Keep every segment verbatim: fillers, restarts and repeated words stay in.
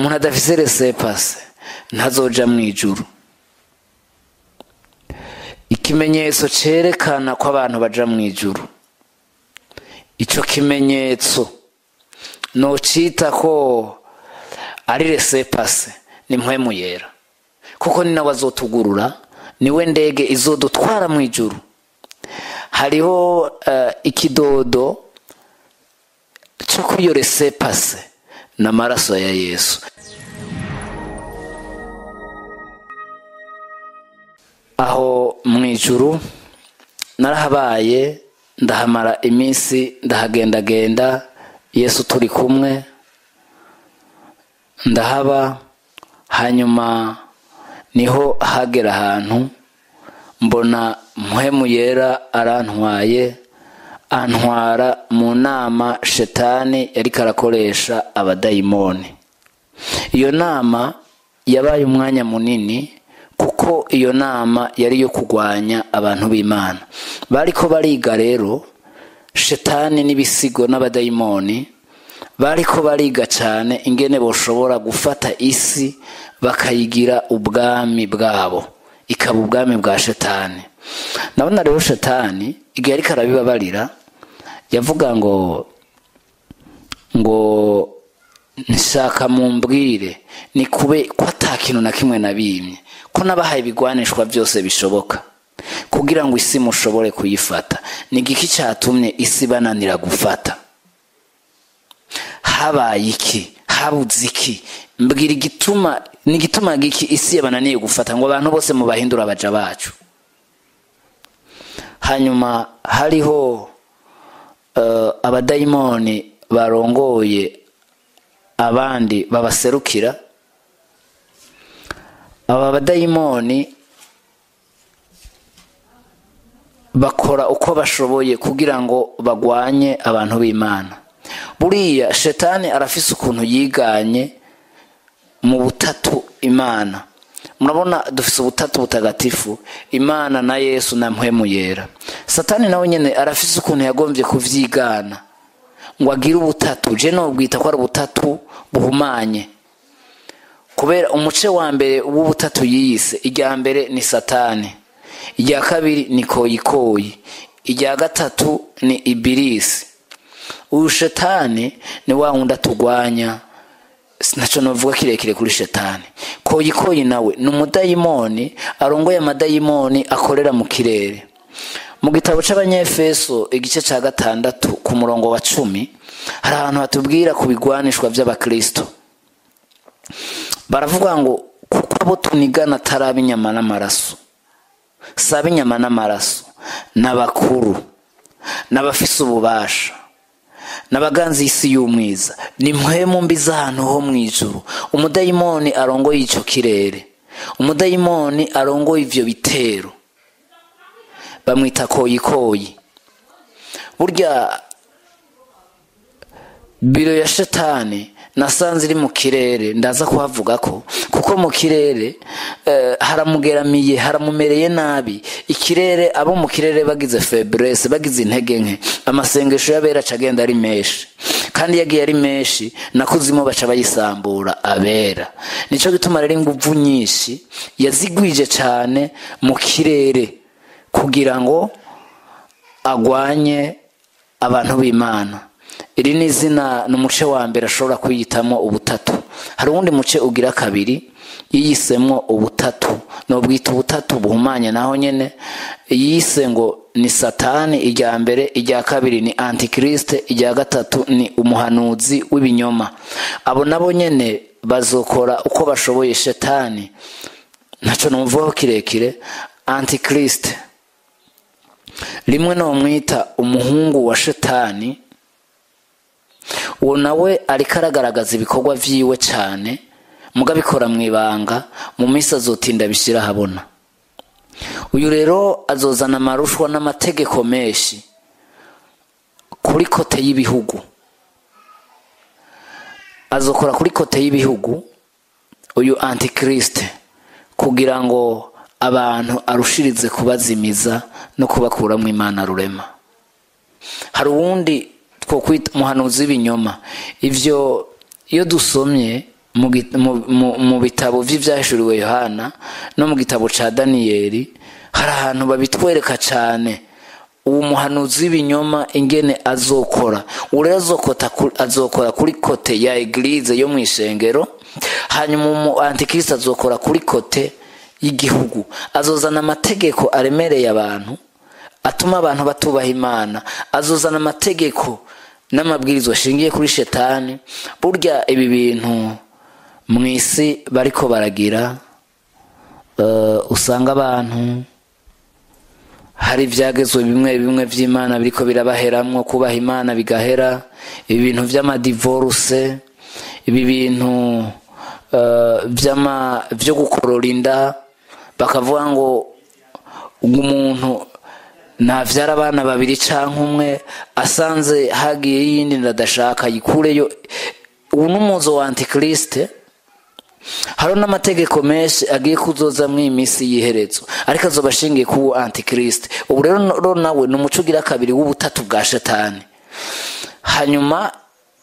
umuntu adafise resepase ntazoja mu ijuru. Ikimenyetso cerekana ko abantu baja mu ijuru, ico kimenyetso no cita ko ari resepase ni mpwemu yera, kuko ni nawe azotugurura, niwe ndege izodutwara mu ijuru. Hariho uh, ikidodo cyo kuyo resepase n'amaraso ya Yesu. Aho mu ijuru narahabaye, ndahamara iminsi, ndahagendagenda, Yesu turi kumwe, ndahaba. Hanyuma niho hagera ahantu mbona mpwemu yera arantwaye, antwara mu nama shetani yari karakoresha abadayimoni. Iyo nama yabaye umwanya munini, kuko iyo nama yari yo kugwanya abantu b'Imana. Bariko bariga rero shetani n'ibisigo n'abadayimoni, bariko bariga cyane ingene boshobora gufata isi bakayigira ubwami bwabo, ikaba ubwami bwa shetani. Nabona rero shetani igihe ariko arabibabarira yavuga ngo ngo nshaka mumbwire ni kube ko atakintu na kimwe nabimye, ko nabahaye ibigwanishwa byose bishoboka kugira ngo isi mushobore kuyifata. Ni igiki cyatumye isi bananira gufata? Habaye iki? Habuze iki? Mbwira igituma, ni igituma giki isi yabananiye gufata ngo abantu bose mu bahindura abaja bacu? Hanyuma hariho uh, abadayimoni barongoye abandi babaserukira. Aba badayimoni bakora uko bashoboye kugira ngo bagwanye abantu b'Imana. Buriya shetani arafise ukuntu yiganye mu butatu Imana. Murabona dufise ubutatu butagatifu, Imana na Yesu na mpwemu yera. Satani nawe nyene arafise ukuntu yagombye kuvyigana ngo agire ubutatu. Je no bwita ko ari ubutatu buhumanye, kubera umuce wa mbere w'ubutatu yiyise, irya mbere ni Satani, irya kabiri ni koyikoyi, irya gatatu ni Ibilisi. Uyu shetani ni wa wundi atugwanya, sinaco novuga kirekire kuri shetani. Koyikoyi nawe ni umudayimoni arongoye amadayimoni akorera mu kirere. Mu gitabo c'Abanyefeso igice ca gatandatu ku murongo wa cumi hari ahantu hatubwira ku bigwanishwa by'abakristo. Baravuga ngo kuko abo tunigana taraba inyama n'amaraso, saba inyama n'amaraso, n'abakuru, n'abafise ububasha, n'abaganzi isi y'umwiza, ni mpwemu mbi z'ahantu ho mu ijuru. Umudayimoni arongoye ico kirere, umudayimoni arongoye ivyo bitero, bamwita koyikoyi. Burya biro ya shetani nasanze iri mu kirere, ndaza kuhavuga ko kuko mu kirere eh, haramugeramiye, haramumereye nabi. Ikirere, abo mu kirere bagize faiblesse, bagize intege nke, amasengesho y'abera cagenda ari menshi, kandi yagiye ari menshi nakuzimo baca bayisambura abera. Nico gituma rero inguvu nyinshi yazigwije cyane mu kirere kugira ngo agwanye abantu b'Imana. Iri ni izina n'umuce wa mbere ashobora kwiyitamo ubutatu. Hari uwundi muce ugira kabiri yiyisemwo ubutatu, no bwita ubutatu buhumanye naho nyene, yise ngo ni Satani irya mbere, irya kabiri ni Antikriste, irya gatatu ni umuhanuzi w'ibinyoma. Abo nabo nyene bazokora uko bashoboye shetani. Naco numvaho kirekire. Antikriste rimwe no mwita umuhungu wa shetani, uwo nawe ariko aragaragaza ibikorwa vyiwe cyane, mugabikora mwibanga, mu minsi azotinda bishira habona. Uyu rero azozana amarushwa n'amategeko menshi kuri kote y'ibihugu, azokora kuri kote y'ibihugu uyu Antikriste, kugira ngo abantu arushirize kubazimiza no kubakura mu Imana rurema. Hari uwundi two kwita umuhanuzi w'ibinyoma. Ivyo iyo dusomye mu bitabo vy'ivyahishuriwe Yohana no mu gitabo ca Daniyeli hari ahantu babitwereka cane uwo muhanuzi w'ibinyoma ingene azokora. Urero azokota azokora kuri kote ya eglise yo mwishengero, hanyuma umu antikristo azokora kuri kote y'igihugu. Azozana amategeko aremereye abantu atuma abantu batubaha Imana, azozana amategeko n'amabwirizo ashingiye kuri shetani. Burya ibi bintu mwisi bariko baragira uh, usanga abantu hari ivyagezwe bimwe bimwe vy'Imana biriko birabaheramwo kubaha Imana bigahera. Ibi bintu vy'amadivorce, ibi bintu uh, vy'ama vyo gukorora inda, bakavuga ngo umuntu navyara abana babiri canke umwe asanze hagiye yindi ndadashaka yikureyo. Ubu n'umuzo wa antikriste. Haro n'amategeko menshi agiye kuzoza mu imisi yiherezo, ariko azobashingiye ku antikriste. Ubu rero nawe numucugira kabiri w'ubutatu bwa shetani. Hanyuma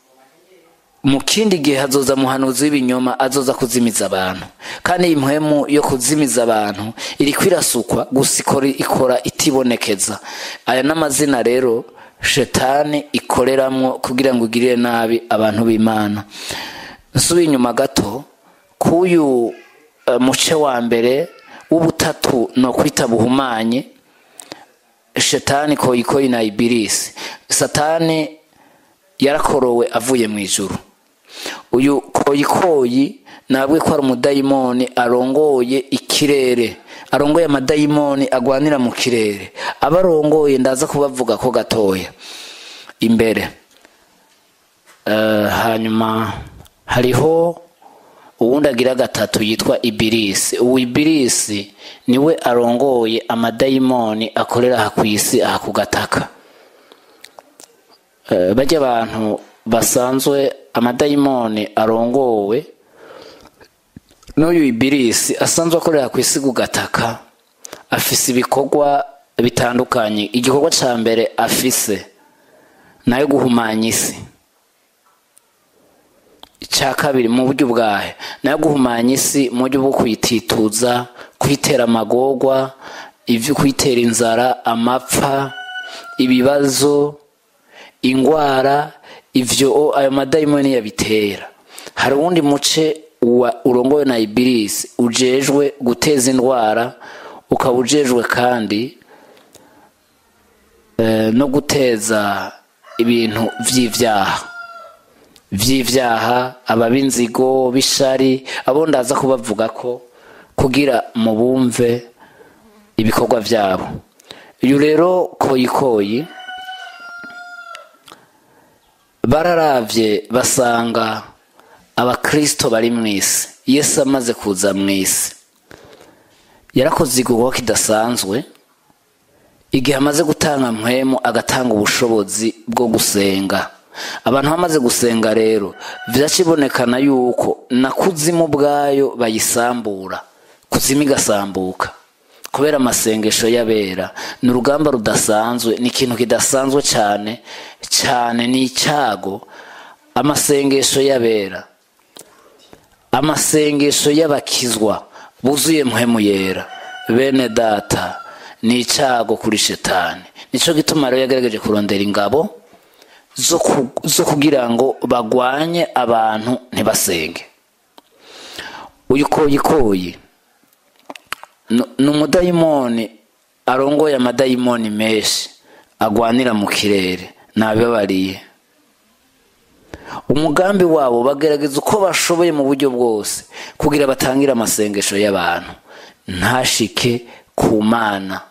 mu kindi gihe hazoza muhanuzi w'ibinyoma azoza kuzimiza abantu, kandi impwemu yo kuzimiza abantu iri kwirasukwa gusa ikora itibonekeza. Aya n'amazina rero shetani ikoreramwo kugira ngo igirire nabi abantu b'Imana. Nsubiye inyuma gato kuyu uh, muce wa mbere w'ubutatu no kwita buhumanye, shetani koyikoyi na Ibilisi. Satani yarakorowe avuye mu ijuru. Uyu koyikoyi nabwe ko ari umudayimoni arongoye ikirere, arongoye amadayimoni agwanira mu kirere. Abarongoye ndaza kubavuga ko gatoya imbere. Uh, hanyuma hariho uwundi agira gatatu yitwa Ibilisi. Uwo Ibilisi niwe arongoye amadayimoni akorera aha kwisi aha kugataka. Uh, bajya abantu basanzwe amadayimoni arongowe n'uyu Ibilisi asanzwe akorera kwisi kugataka, afise ibikorwa bitandukanye. Igikorwa ca mbere afise nayo guhumanya isi. Icya kabiri mu buryo bwahe nayo guhumanya isi mu buryo bwo kwitituza, kwitera amagorwa, ivyo kwitera inzara, amapfa, ibibazo, ingwara. Ivyo ayo madayimoni yabitera. Hari uwundi muce urongowe na Ibilisi ujejwe guteza indwara, ukabujejwe kandi e, no guteza ibintu vy'ivyaha vy'ivyaha ababinzigo bishari. Abo ndaza kubavuga ko kugira mu bumve ibikorwa vyabo. Uyu rero koyikoyi bararavye basanga abakristo bari mwisi. Yesu amaze kuza mwisi yarakoze igikorwa kidasanzwe. Igihe amaze gutanga mpwemu agatanga ubushobozi bwo gusenga. Abantu bamaze gusenga rero vyacibonekana yuko na kuzimu bwayo bayisambura, kuzimu igasambuka kubera amasengesho y'abera. Ni urugamba rudasanzwe, ni ikintu kidasanzwe cyane cyane, ni icyago. Amasengesho y'abera, amasengesho y'abakizwa buzuye mpwemu yera, bene data, ni icyago kuri shetani. Nico gituma rero yagerageje kurondera ingabo zo zo kugira ngo bagwanye abantu ntibasenge. Uyu koyikoyi n'umudayimoni arongoye amadayimoni menshi agwanira mu kirere. Nabibabariye umugambi wabo bagerageza uko bashoboye mu buryo bwose kugira batangira amasengesho y'abantu ntashike ku Mana.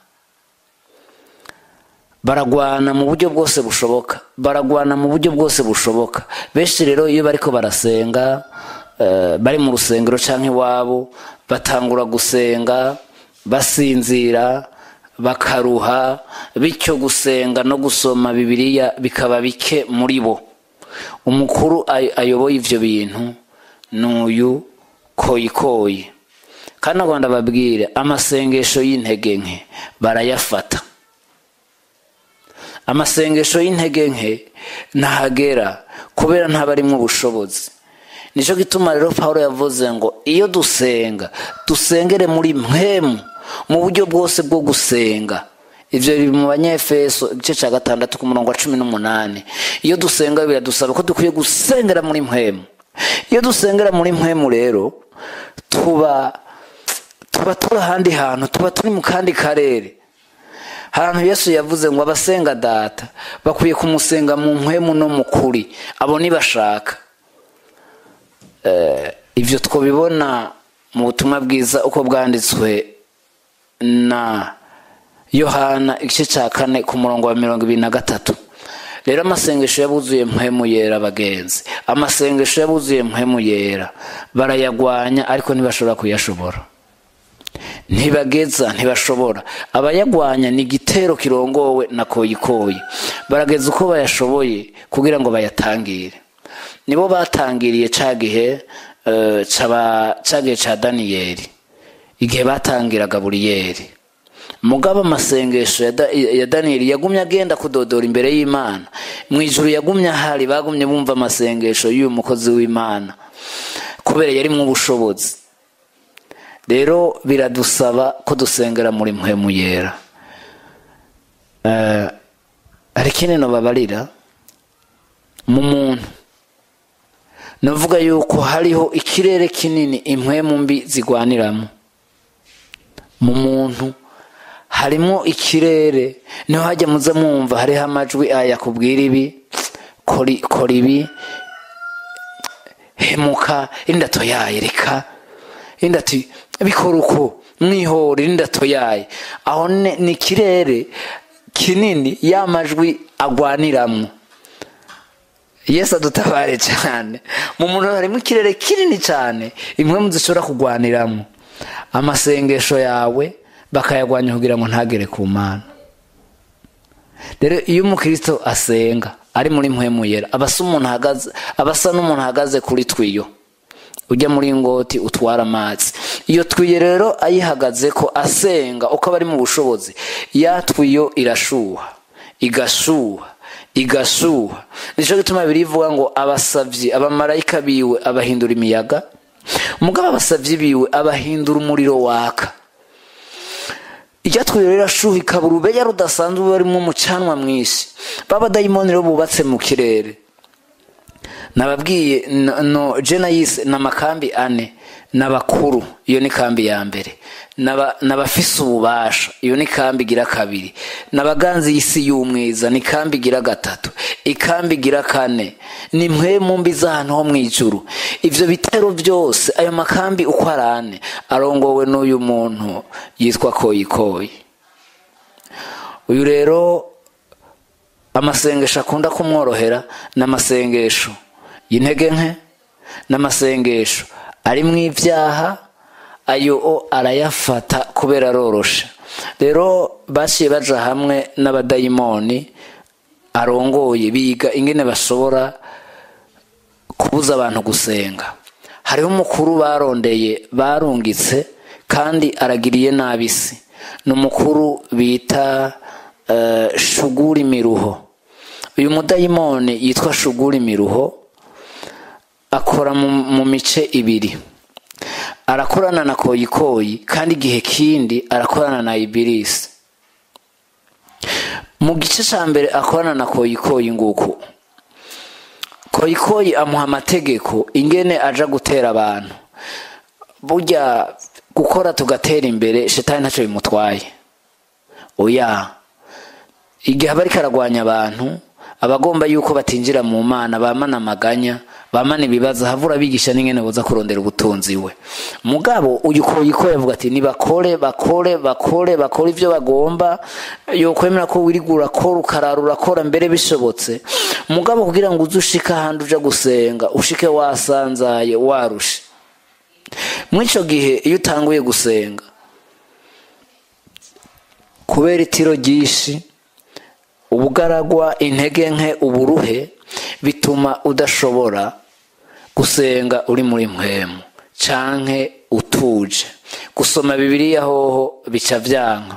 Baragwana mu buryo bwose bushoboka, baragwana mu buryo bwose bushoboka. Benshi rero iyo bariko barasenga, uh, bari mu rusengero canke iwabo, batangura gusenga basinzira, bakaruha, bityo gusenga no gusoma Bibiliya bikaba bike muri bo. Umukuru ay ayoboye ivyo bintu n'uyu koyikoyi. Kandi Rwanda babwire amasengesho y'intege nke barayafata. Amasengesho y'intege nke ntahagera kubera ntabarimwe ubushobozi. nico gituma rero Paulo yavuze ngo iyo dusenga dusengere muri mpemu mu buryo bwose bwo gusenga. Ivyo biri mu Banyefeso igice ca gatandatu ku murongo wa cumi n'umunani. Iyo dusenga biradusaba ko dukwiye gusengera muri mpemu. Iyo dusengera muri mpemu rero tuba tuba turi ahandi hantu, tuba turi mu kandi karere. Ahantu Yesu yavuze ngo abasenga data bakwiye kumusenga mu mpemu no mu kuri, abo nibashaka. Eh, ivyo twobibona mu butumwa bwiza uko bwanditswe na Yohana igice ca kane ku murongo wa mirongo ibiri na gatatu. Rero amasengesho yabuzuye mpemu yera bagenzi, amasengesho yabuzuye mpemu yera barayagwanya ariko ntibashobora kuyashobora, ntibageza ntibashobora. Abayagwanya ni igitero kirongowe na koyikoyi, barageza uko bayashoboye kugira ngo bayatangire. Nibo batangiriye ca gihe uh, ca gihe ca Daniyeli, igihe batangira Gaburiyeli. Mugaba amasengesho ya, da, ya Daniyeli yagumye agenda kudodora imbere y'Imana. Mwijuru yagumye ahari, bagumye bumva amasengesho y'uyu mukozi w'Imana kubera yari mu bushobozi. Rero biradusaba ko dusengera muri mpemu yera. Uh, ariko neno babarira mu muntu, navuga yuko hariho ikirere kinini impwemu mbi zigwaniramo. Mu muntu harimo ikirere, niho hajya muza mwumva hariho amajwi aya kubwira ibi, kora kora ibi, hemuka, indato yaye reka, indato bikora uko, mwihore indato yaye. Aho ni ikirere kinini y'amajwi agwaniramo. Yesu adutabare cyane. Mu muntu harimo ikirere kinini cyane impwemu zishobora kugwaniramo. Amasengesho yawe bakayagwanya kugira ngo ntagere ku Mana. Rero iyo umukristo asenga ari muri mpwemu yera, abasa umuntu hagaze, abasa n'umuntu hagaze kuri twiyo ujya muri ngoti utwara amazi. Iyo twiyo rero ayihagaze ko asenga uko bari mu bushobozi, ya twiyo irashuha, igashuha, igashuha. Nico gituma birivuga ngo abasavyi abamarayika biwe abahindura imiyaga, mugabo abasavyi biwe abahindura umuriro waka. Icyatwiyo rero ashuha ikabura ubeya rudasanzwe barimo umucanwa mwinshi. Baba dayimoni rero bubatse mu kirere. Nababwiye no jena yise n'amakambi ane n'abakuru, iyo ni kambi ya mbere. Naba nabafise ububasha, iyo ni kambi gira kabiri. Nabaganzi y'isi y'umwiza ni kambi gira gatatu. Ikambi gira kane ni mpwemu mbi z'ahantu ho mwijuru. Ivyo bitero byose ayo makambi uko arane arongowe n'uyu muntu yitwa koyikoyi. Uyu rero amasengesho akunda kumworohera n'amasengesho y'intege nke, n'amasengesho ari mu ivyaha, ayo arayafata kubera arorosha. Rero baciye baja hamwe n'abadayimoni arongoye biga ingene bashobora kubuza abantu gusenga. Hariho umukuru barondeye barungitse kandi aragiriye nabisi, n'umukuru bita uh, Shuguri Miruho. Uyu mudayimoni yitwa Shuguri Miruho akora mu, mu mice ibiri. Arakorana na koyikoyi kandi igihe kindi arakorana na Ibilisi. Mu gice ca mbere akorana na koyikoyi nguko. Koyikoyi amuha amategeko ingene aja gutera abantu. Burya gukora tugatera imbere shetani ntaco bimutwaye. Oya. Igihe bari karagwanya abantu, abagomba yuko batinjira mu Mana, bamana amaganya, bamana ibibazo, havura bigisha n'ingene boza kurondera ubutunzi we. Mugabo uyu koyikoyi avuga ati nibakore bakore bakore bakore ivyo bagomba, yo kwemera ko wirigura kora ukararura kora mbere bishobotse. Mugabo kugira ngo uzushika handi uja gusenga ushike wasanzaye warushe. Mwico gihe iyo utanguye gusenga kubera itiro gishi, ubugaragwa, intege nke, uburuhe, bituma udashobora gusenga uri muri mpwemu canke utuje. Gusoma Bibiliya hoho bica vyanka.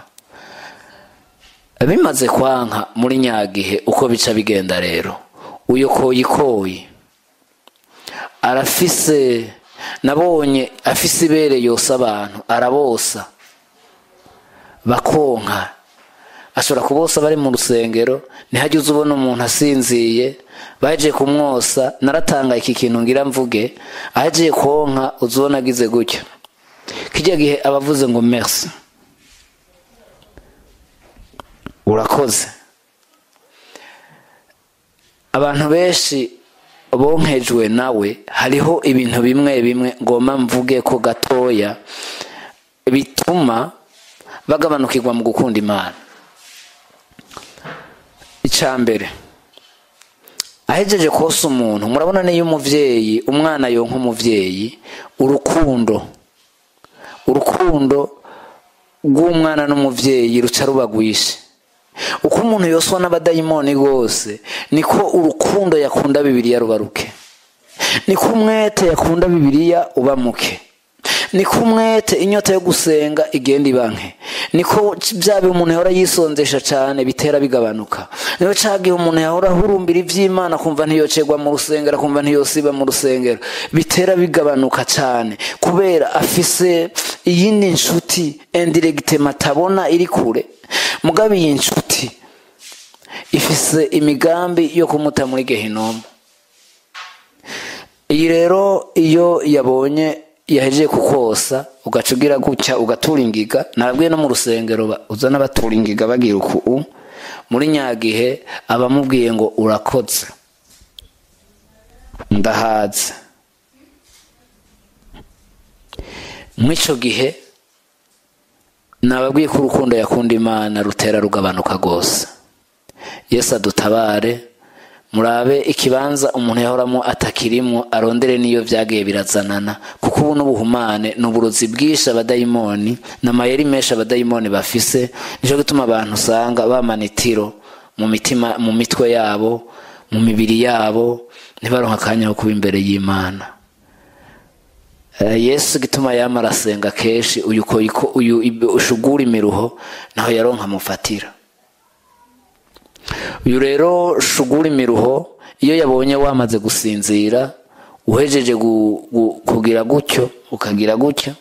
Bimaze kwanka muri nyagihe uko bica bigenda rero, uyo koyikoyi arafise nabonye afise ibere yose abantu arabosa bakonka ashobora kubosa bari mu rusengero ntihajye uza ubona umuntu asinziye baje kumwosa naratanga iki kintu ngira mvuge ahagiye konka uzubona agize gutya kijya gihe abavuze ngo merci urakoze abantu benshi bonkejwe nawe hariho ibintu bimwe bimwe ngoma mvuge ko gatoya bituma bagabanukirwa mu gukunda Imana. Icambere ahejeje kosa umuntu murabona niyo umuvyeyi umwana yonka umuvyeyi urukundo urukundo rw'umwana n'umuvyeyi ruca rubagwishe uko umuntu yoswa n'abadayimoni gose niko urukundo yakunda Bibiliya rubaruke niko umwete yakunda Bibiliya ubamuke niko umwete inyota yo gusenga igenda ibanke niko byabe umuntu yahora yisonzesha cyane bitera bigabanuka niyo cagiye umuntu yahora hurumbira ivy'Imana kumva ntiyocegwa mu rusengero kumva ntiyosiba mu rusengero bitera bigabanuka cyane kubera afise iyindi nshuti indirecte matabona iri kure mugabe iyi nshuti ifise imigambi yo kumuta muri Gehinomu. Iyi rero iyo yabonye yaheje kukosa ugacugira gutya ugaturingiga narabwiye no mu rusengero uzana baturingiga bagira uku muri nyagihe abamubwiye ngo urakoze ndahaze mwico gihe nababwiye ko urukundo yakunda Imana rutera rugabanuka gose. Yesu adutabare murabe ikibanza umuntu yahoramo atakirimo arondere niyo vyagiye birazanana kuko ubu n'ubuhumane n'uburozi bwisha abadayimoni n'amayeri mesha abadayimoni bafise nico gituma abantu usanga bamanitiro mu mitima mu mitwe yabo mu mibiri yabo ntibaronka akanya ko kuba imbere y'Imana. Yesu gituma yamarasenga keshi uyu ko uyu ushugura imiruho naho yaronka mufatira. Uyu rero shugura imiruho iyo yabonye wamaze gusinzira uhejeje kugira gutyo ukagira gutyo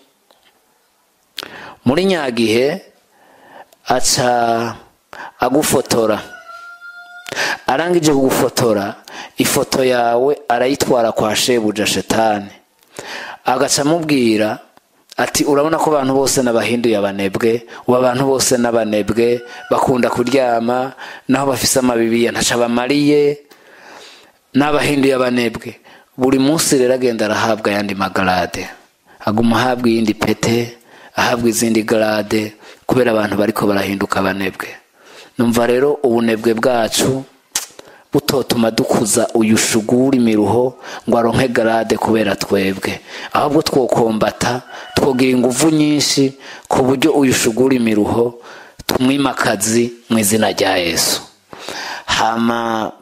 muri nyagihe aca agufotora arangije kugufotora ifoto yawe arayitwara kwa shebuja Shetani agaca mubwira ati urabona ko abantu bose nabahinduye abanebwe uba abantu bose nabanebwe bakunda kuryama naho bafise amabibiya ntaca bamariye nabahinduye abanebwe buri munsi rero agenda arahabwa yandi magarade aguma ahabwa yindi pete ahabwa izindi garade kubera abantu bariko barahinduka abanebwe. Numva rero ubunebwe bwacu butotuma dukuza uyu shugura imiruho ngo aronke garade kubera twebwe ahubwo twokombata twogira inguvu nyinshi ku buryo uyu shugura imiruho tumwimakazi mu izina rya Yesu. Hama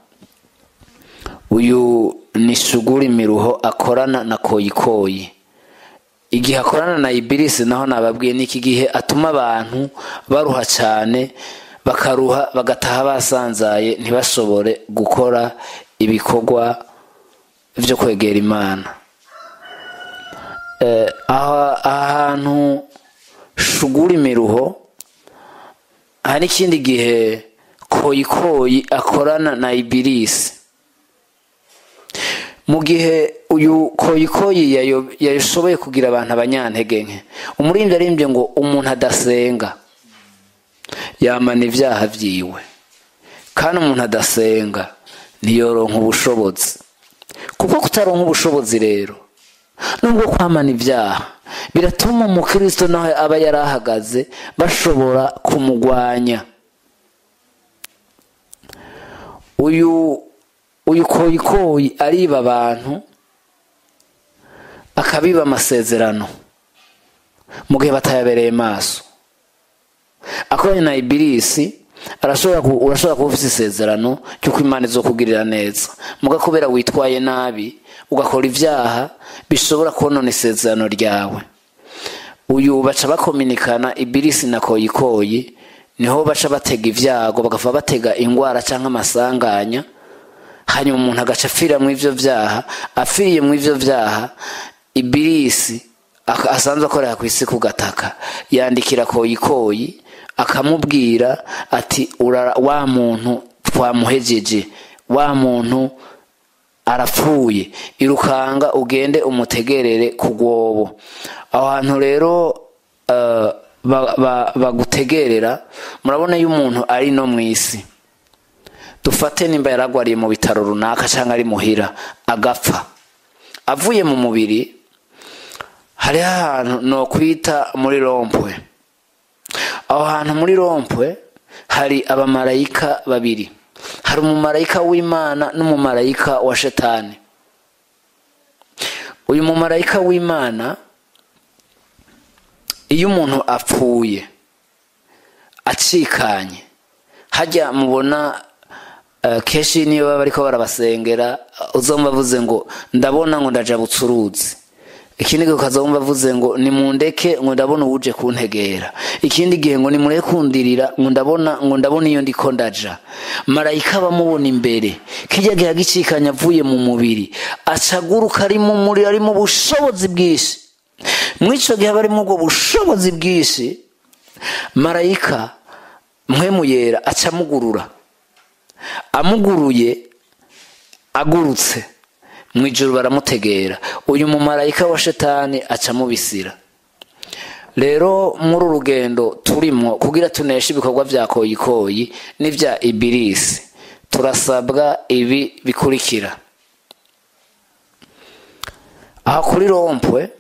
uyu ni shugura imiruho akorana na koyikoyi igihe akorana na Ibilisi naho nababwiye niki gihe atuma abantu baruha cyane bakaruha bagataha basanzaye ntibashobore gukora ibikorwa byo kwegera Imana. Eh ahantu shugura imiruho hari ikindi gihe koyikoyi akorana na Ibilisi mu gihe uyu koyikoyi yashoboye kugira abantu abanyantege nke umuririmbyi arimbye ngo umuntu adasenga yamana ivyaha vyiwe kandi umuntu adasenga niyoronka ubushobozi kuko kutaronka ubushobozi rero nubwo kwamana ivyaha biratuma umukristo nawe aba yarahagaze bashobora kumugwanya. Uyu uyu koyikoyi ariba abantu akabiba amasezerano mu gihe batayabereye maso akoranye na Ibilisi arashobora urashobora kuba ufite isezerano cy'uko Imana izokugirira neza muga kubera witwaye nabi ugakora ivyaha bishobora konona isezerano ryawe. Uyu baca bakominikana Ibilisi na koyikoyi niho baca batega ivyago bagafa batega ingwara canke amasanganya hanyuma umuntu agaca apfira mu ivyo vyaha. Apfiriye mu ivyo vyaha, Ibilisi asanzwe akorera ku isi ku gataka yandikira Koyikoyi akamubwira ati wa muntu twamuhejeje, wa muntu arapfuye, irukanga ugende umutegerere ku rwobo. Aho hantu rero uh, bagutegerera ba, ba murabona iyo umuntu ari no mwisi, dufate nimba yaragwariye mu bitaro runaka cyangwa ari muhira agapfa, avuye mu mubiri, hari ahantu no kwita muri rompwe. Aho hantu muri rompwe hari abamarayika babiri, hari umumarayika w'Imana n'umumarayika wa Shetani. Uyu mumarayika w'Imana iyo umuntu apfuye acikanye, hajya mubona uh, keshi niyo baba bariko barabasengera uzomba avuze ngo ndabona ngo ndajabutse uruzi, ikindi gihe ukazomba avuze ngo nimundeke ngo ndabona uje kuntegera, ikindi gihe ngo nimureke kundirira ngo ndabona ngo ndabona iyo ndiko ndaja. Marayika bamubona imbere, kijya gihe gicikanya avuye mu mubiri, acaguruka ari mu muri ari mu bushobozi bwinshi. Mwico gihe bari mu bwo bushobozi bwinshi, marayika mpwemu yera acamugurura, amuguruye agurutse mwijuru baramutegera. Uyu mumarayika wa Shetani acamubisira. Rero muri urugendo turimo kugira tuneshe ibikorwa vya Koyikoyi n'ivya Ibilisi, turasabwa ibi bikurikira. Aha kuri rompwe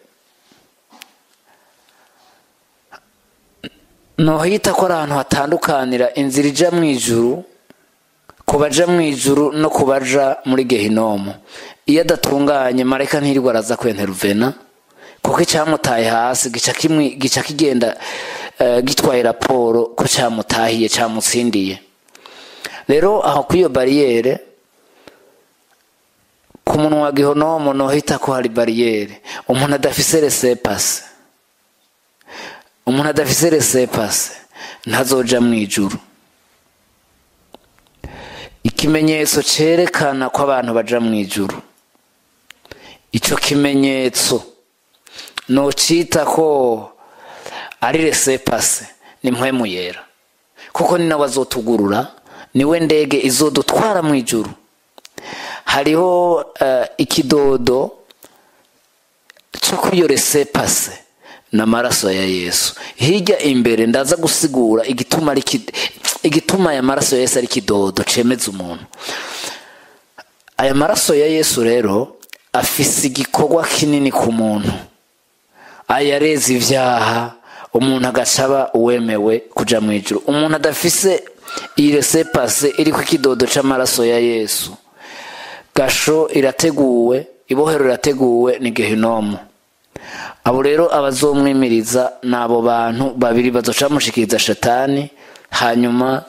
nohita ko ahantu hatandukanira inzira ija mwijuru, kubaja mwijuru no kubaja muri Gehinomu. Iyo adatunganye, marayika ntirirwa araza kwenteruvena, kuko icyamutaye hasi gica kimwe gica kigenda uh, gitwaye raporo ko cyamutahiye cyamutsindiye. Rero aho kwiyo barriere ku munwa wa Gehinomu nohita ko hari barriere. Umuntu adafise resepase, umuntu adafise resepase ntazoja mwijuru. Ikimenyetso cerekana ko abantu baja mwijuru, ico kimenyetso no cita ko ari resepase ni mpwemu yera, kuko ni nawe azotugurura, niwe ndege izodutwara mwijuru. Hariho uh, ikidodo cyo kuyo resepase n'amaraso ya Yesu. Hirya imbere ndaza gusigura igituma ari igituma ya maraso ya Yesu ari kidodo cemeza umuntu. Aya maraso ya Yesu rero afise igikorwa kinini ku muntu. Ayareza ivyaha, umuntu agacaba uwemewe kuja mwijuru. Umuntu adafise iresepase iri ku kidodo c'amaraso ya Yesu, gasho irateguwe, ibohero irateguwe ni Gehinomu. Abo rero abazomwimiriza nabo bantu babiri bazoca mushikiriza Shetani, hanyuma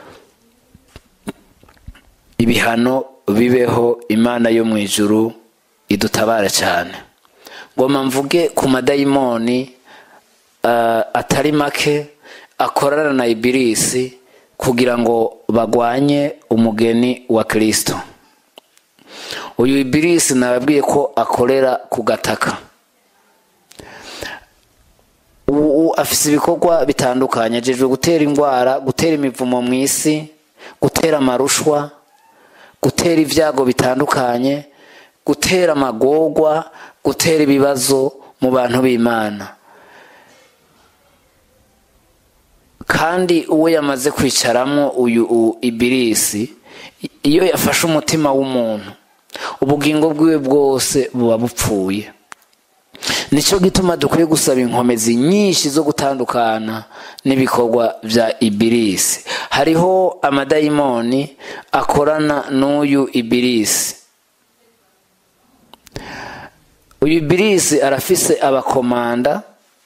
ibihano bibeho. Imana yo mwijuru idutabara cyane. Ngoma mvuge ku madayimoni uh, atari make akorana na Ibilisi kugira ngo bagwanye umugeni wa Kristo. Uyu Ibilisi nababwiye ko akorera ku gataka. Ubu afise ibikorwa bitandukanye, ajejwe gutera ingwara, gutera imivumo mw'isi, gutera amarushwa, gutera ivyago bitandukanye, gutera amagorwa, gutera ibibazo mu bantu b'Imana. Kandi uwe yamaze kwicaramwo uyu Ibilisi, iyo yafashe umutima w'umuntu, ubugingo bwiwe bwose buba bupfuye. Nico gituma dukwiye gusaba inkomezi nyinshi zo gutandukana n'ibikorwa vya Ibilisi. Hariho amadayimoni akorana n'uyu Ibilisi. Uyu Ibilisi arafise abakomanda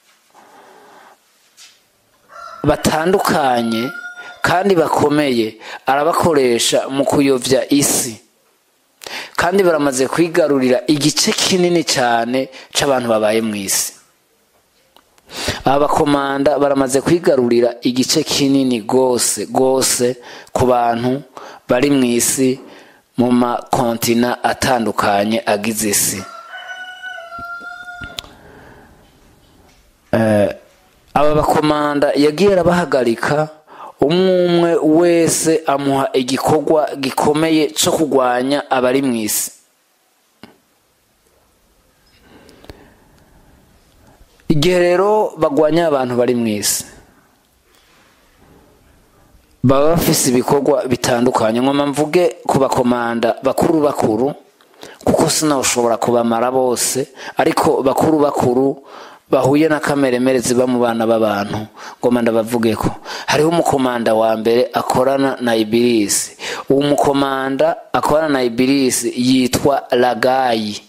batandukanye kandi bakomeye, arabakoresha mu kuyovya isi. Kandi baramaze kwigarurira igice kinini cyane c'abantu babaye mw'isi. Abakomanda baramaze kwigarurira igice kinini gose gose ku bantu bari mw'isi mu makontina atandukanye agize isi. Aba bakomanda yagiye arabahagarika, umwe wese amuha igikorwa gikomeye cyo kurwanya abari mu isi. Igihe rero bagwanya abantu bari mu isi, baba bafise ibikorwa bitandukanye. Ngoma mvuge ku bakomanda bakuru bakuru, kuko sinashobora kubamara bose, ariko bakuru bakuru bahuye na kameremere ziba mu bana b'abantu, ngoma ndabavuge ko hariho umukomanda wa mbere akorana na Ibilisi. Uwo mukomanda akorana na Ibilisi yitwa Ragayi.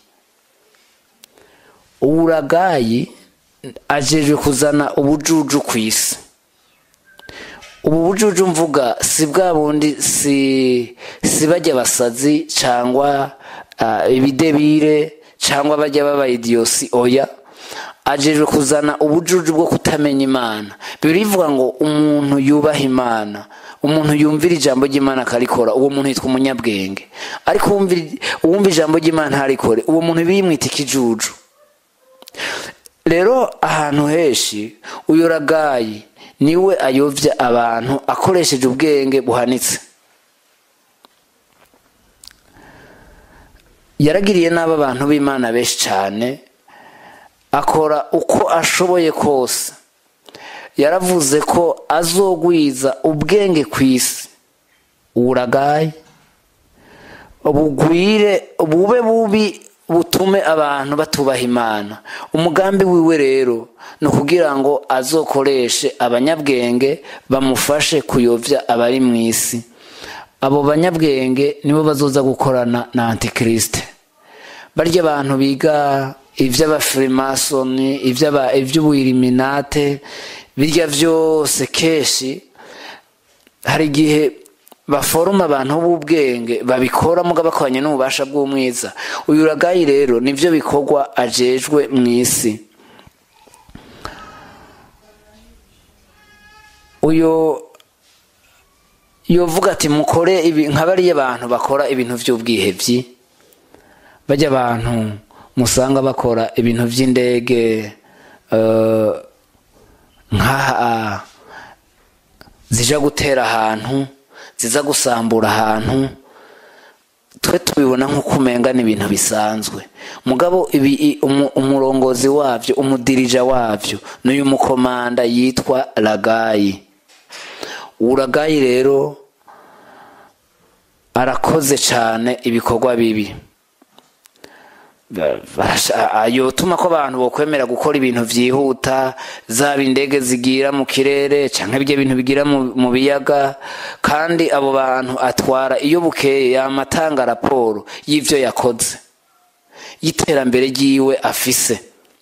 Uwo Ragayi ajejwe kuzana ubujuju ku isi. Ubu bujuju mvuga si bwa bundi si si bajya basazi cyangwa uh, ibidebire cyangwa bajya baba idiosi, oya, ajejwe kuzana ubujuju bwo kutamenya Imana. Birivuga ngo umuntu yubaha Imana, umuntu yumvira ijambo ry'Imana akarikora, uwo muntu yitwa umunyabwenge. Ariko wumvira uwumva ijambo ry'Imana ntarikore, uwo muntu bimwita ikijuju. Rero ahantu heshi uyo Ragayi niwe ayovya abantu akoresheje ubwenge buhanitse. Yaragiriye n'aba bantu b'Imana benshi cyane, akora uko ashoboye kose. Yaravuze ko azogwiza ubwenge ku isi. Uwo Ragayi ubugwire bube bubi butume abantu batubaha Imana. Umugambi wiwe rero no kugira ngo azokoreshe abanyabwenge bamufashe kuyovya abari mu isi. Abo banyabwenge nibo bazoza gukorana na Antikriste. Barya abantu biga ivy'abafrimasoni, ivy'aba ivy'ubuiliminate, birya vyose keshi hari gihe baforuma abantu b'ubwenge babikora muga bakoranye n'ububasha bw'umwiza. Uyu Ragayi rero nivyo bikorwa ajejwe mu isi. Uyo yovuga ati mukore ibi nk'abariye abantu bakora ibintu vy'ubwihevyi, bajya abantu musanga bakora ibintu vy'indege uh, nka zija gutera ahantu, ziza gusambura ahantu, twe tubibona nko kumenga n'ibintu bisanzwe. Mugabo ibi umurongozi wavyo, umudirija wavyo n'uyu mukomanda yitwa Ragayi. Uragayi rero arakoze cyane ibikorwa bibi. Ayotuma ko abantu bokwemera gukora ibintu vyihuta, zaba indege zigira mu kirere canke bije ibintu bigira mu biyaga, kandi abo bantu atwara iyo bukeye yamatanga raporo y'ivyo yakoze, yiterambere ryiwe afise,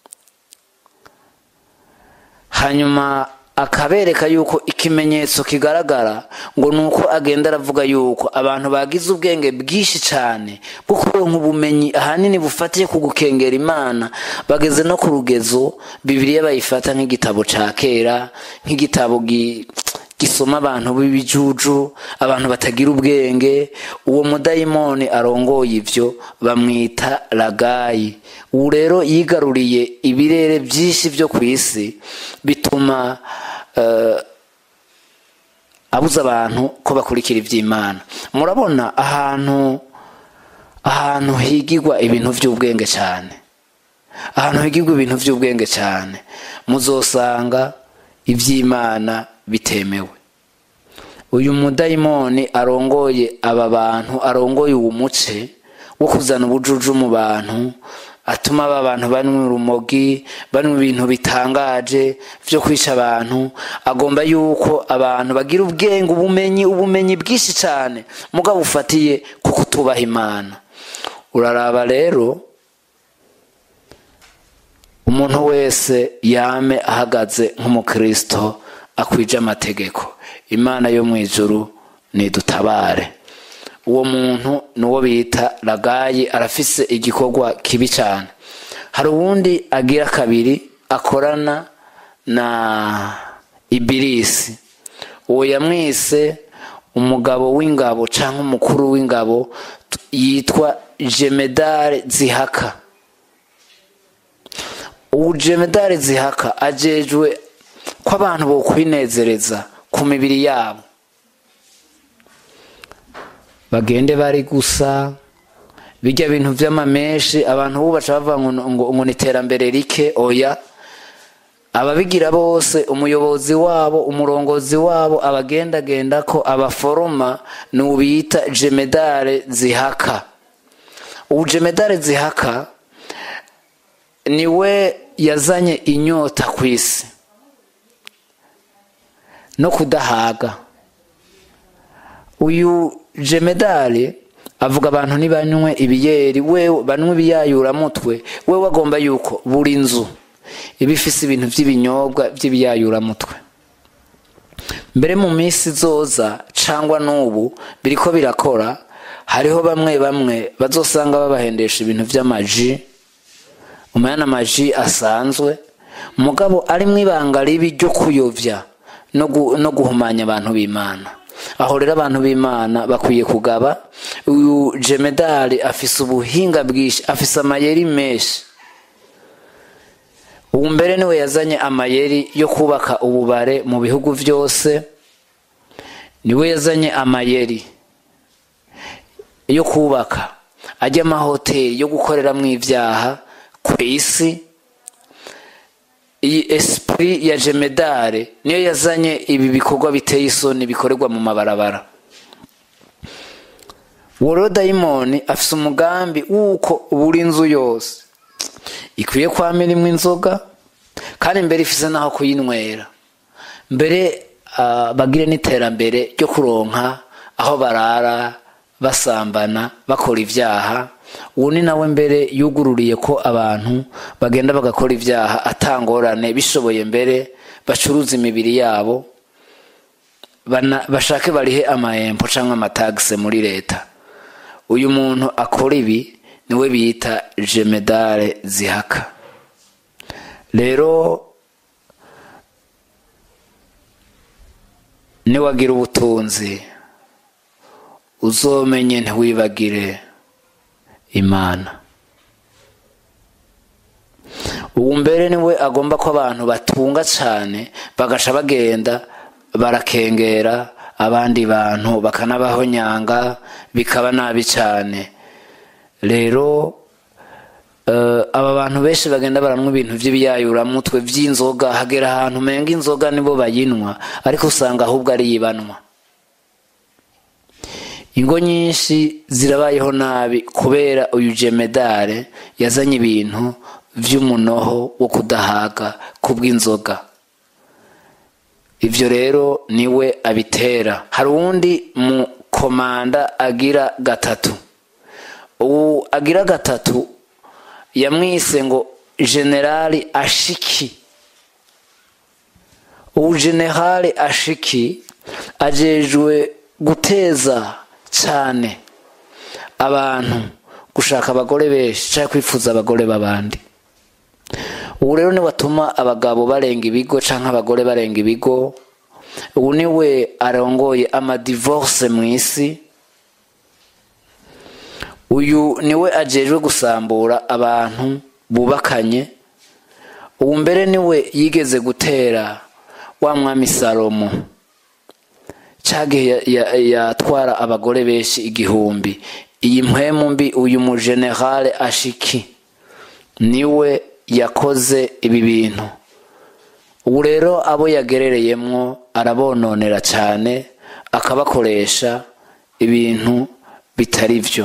hanyuma akabereka yuko ikimenyetso kigaragara ngo nuko agenda aravuga yuko abantu bagize ubwenge bwishi cyane bwo kuronka ubumenyi ahanini bufatiye ku gukengera Imana, bageze no ku rugezo Bibiliya bayifata nk'igitabo ca kera, nk'igitabo gisoma abantu b'ibijuju, abantu batagira ubwenge. Uwo mudayimoni arongoye ivyo bamwita Ragayi. Ubu rero yigaruriye ibirere byinshi byo ku isi, bituma uh, abuza abantu ko bakurikira ivy'Imana. Murabona ahantu ahantu higirwa ibintu vy'ubwenge cyane, ahantu higirwa ibintu vy'ubwenge cyane, muzosanga ivy'Imana bitemewe. Uyu mudayimoni arongoye aba bantu, arongoye uwo muce wo kuzana ubujuju mu bantu, atuma aba bantu banywa urumogi, banywa ibintu bitangaje vyo kwica abantu. Agomba yuko abantu bagira ubwenge, ubumenyi ubumenyi bwishi cyane mugabo ufatiye ku kutubaha Imana. Uraraba rero umuntu wese yame ahagaze nk'umukristo akwije amategeko. Imana yo mwijuru nidutabare. Uwo muntu nuwo bita Ragayi, arafise igikorwa kibi cyane. Hari uwundi agira kabiri akorana na Ibilisi. Uwo yamwise umugabo w'ingabo canke umukuru w'ingabo, yitwa Jemedari Zihaka. ubu Jemedari Zihaka ajejwe ko abantu bo kwinezereza ku mibiri yabo, bagende bari gusa bijya bintu vy'amameshi. Abantu bo baca bava ngo ngo niterambere rike, oya. Ababigira bose, umuyobozi wabo, umurongozi wabo, abagendagenda ko abaforoma n'ubita Jemedari Zihaka. ubu Jemedari Zihaka niwe yazanye inyota ku isi no kudahaga. Uyu Jemedari avuga abantu nibanywe ibiyeri, wewe banywe ibiyayura mutwe, wewe agomba yuko buri nzu ibifise ibintu by'ibinyobwa by'ibiyayura mutwe. Mbere mu minsi zoza cangwa n'ubu biriko birakora, hariho bamwe bamwe bazosanga babahendesha ibintu vy'amaji, umwana amaji asanzwe mugabo ari mwibanga ribi ryo kuyovya no no guhumanya abantu b'Imana. Aho rero abantu b'Imana bakwiye kugaba. Uyu Jemedari afise ubuhinga bwishi, afise amayeri menshi. Ubu mbere niwe yazanye amayeri yo kubaka ububare mu bihugu vyose, niwe yazanye amayeri yo kubaka ajya amahoteli yo gukoreramwo ivyaha ku isi. Iyi esprit ya Jemedari niyo yazanye ibi bikorwa biteye isoni bikorerwa mu mabarabara. Woro Daimoni afise umugambi uko buri nzu yose ikwiye kwamira imwe inzoga, kandi mbere ifise naho kuyinywera. Mbere uh, bagire n'iterambere ryo kuronka aho barara basambana bakora ivyaha. Uwo ni nawe mbere yugururiye ko abantu bagenda bagakora ivyaha atangorane, bishoboye mbere bacuruza imibiri yabo, bana bashake barihe amahempo canke amatagise muri leta. Uyu muntu akora ibi niwe bita Jemedari Zihaka. Rero niwagira ubutunzi uzomenye ntiwibagire Imana. Ubu mbere niwe agomba ko abantu batunga cyane bagasha bagenda barakengera abandi bantu bakanabaho nyanga, bikaba nabi cyane. Rero uh, aba bantu benshi bagenda baranwa ibintu by'ibiyayura mutwe by'inzoga, hagera ahantu menga inzoga nibo bayinwa, ariko usanga ahubwo ari yibanwa. Ingo nyinshi zirabayeho nabi kubera uyu Jemedari yazanye ibintu vy'umunoho wo kudahaga kubw'inzoga. Ivyo rero niwe abitera. Hari uwundi mu komanda agira gatatu. Ubu agira gatatu yamwise ngo Generali Ashiki. Ubu Generali Ashiki ajejwe guteza cyane abantu gushaka abagore benshi cyangwa kwifuza abagore babandi. Ubu rero ni watuma abagabo barenga ibigo canke abagore barenga ibigo. Ubu niwe arongoye ama divorce mu isi. Uyu niwe ajejwe gusambura abantu bubakanye. Ubu mbere niwe yigeze gutera wa mwami Salomo, cage yatwara ya, ya abagore benshi igihumbi. Iyi mpwemu mbi uyu mu General Ashiki niwe yakoze ibi bintu. Ubu rero abo yagerereyemwo arabononera cyane, akabakoresha ibintu bitari vyo.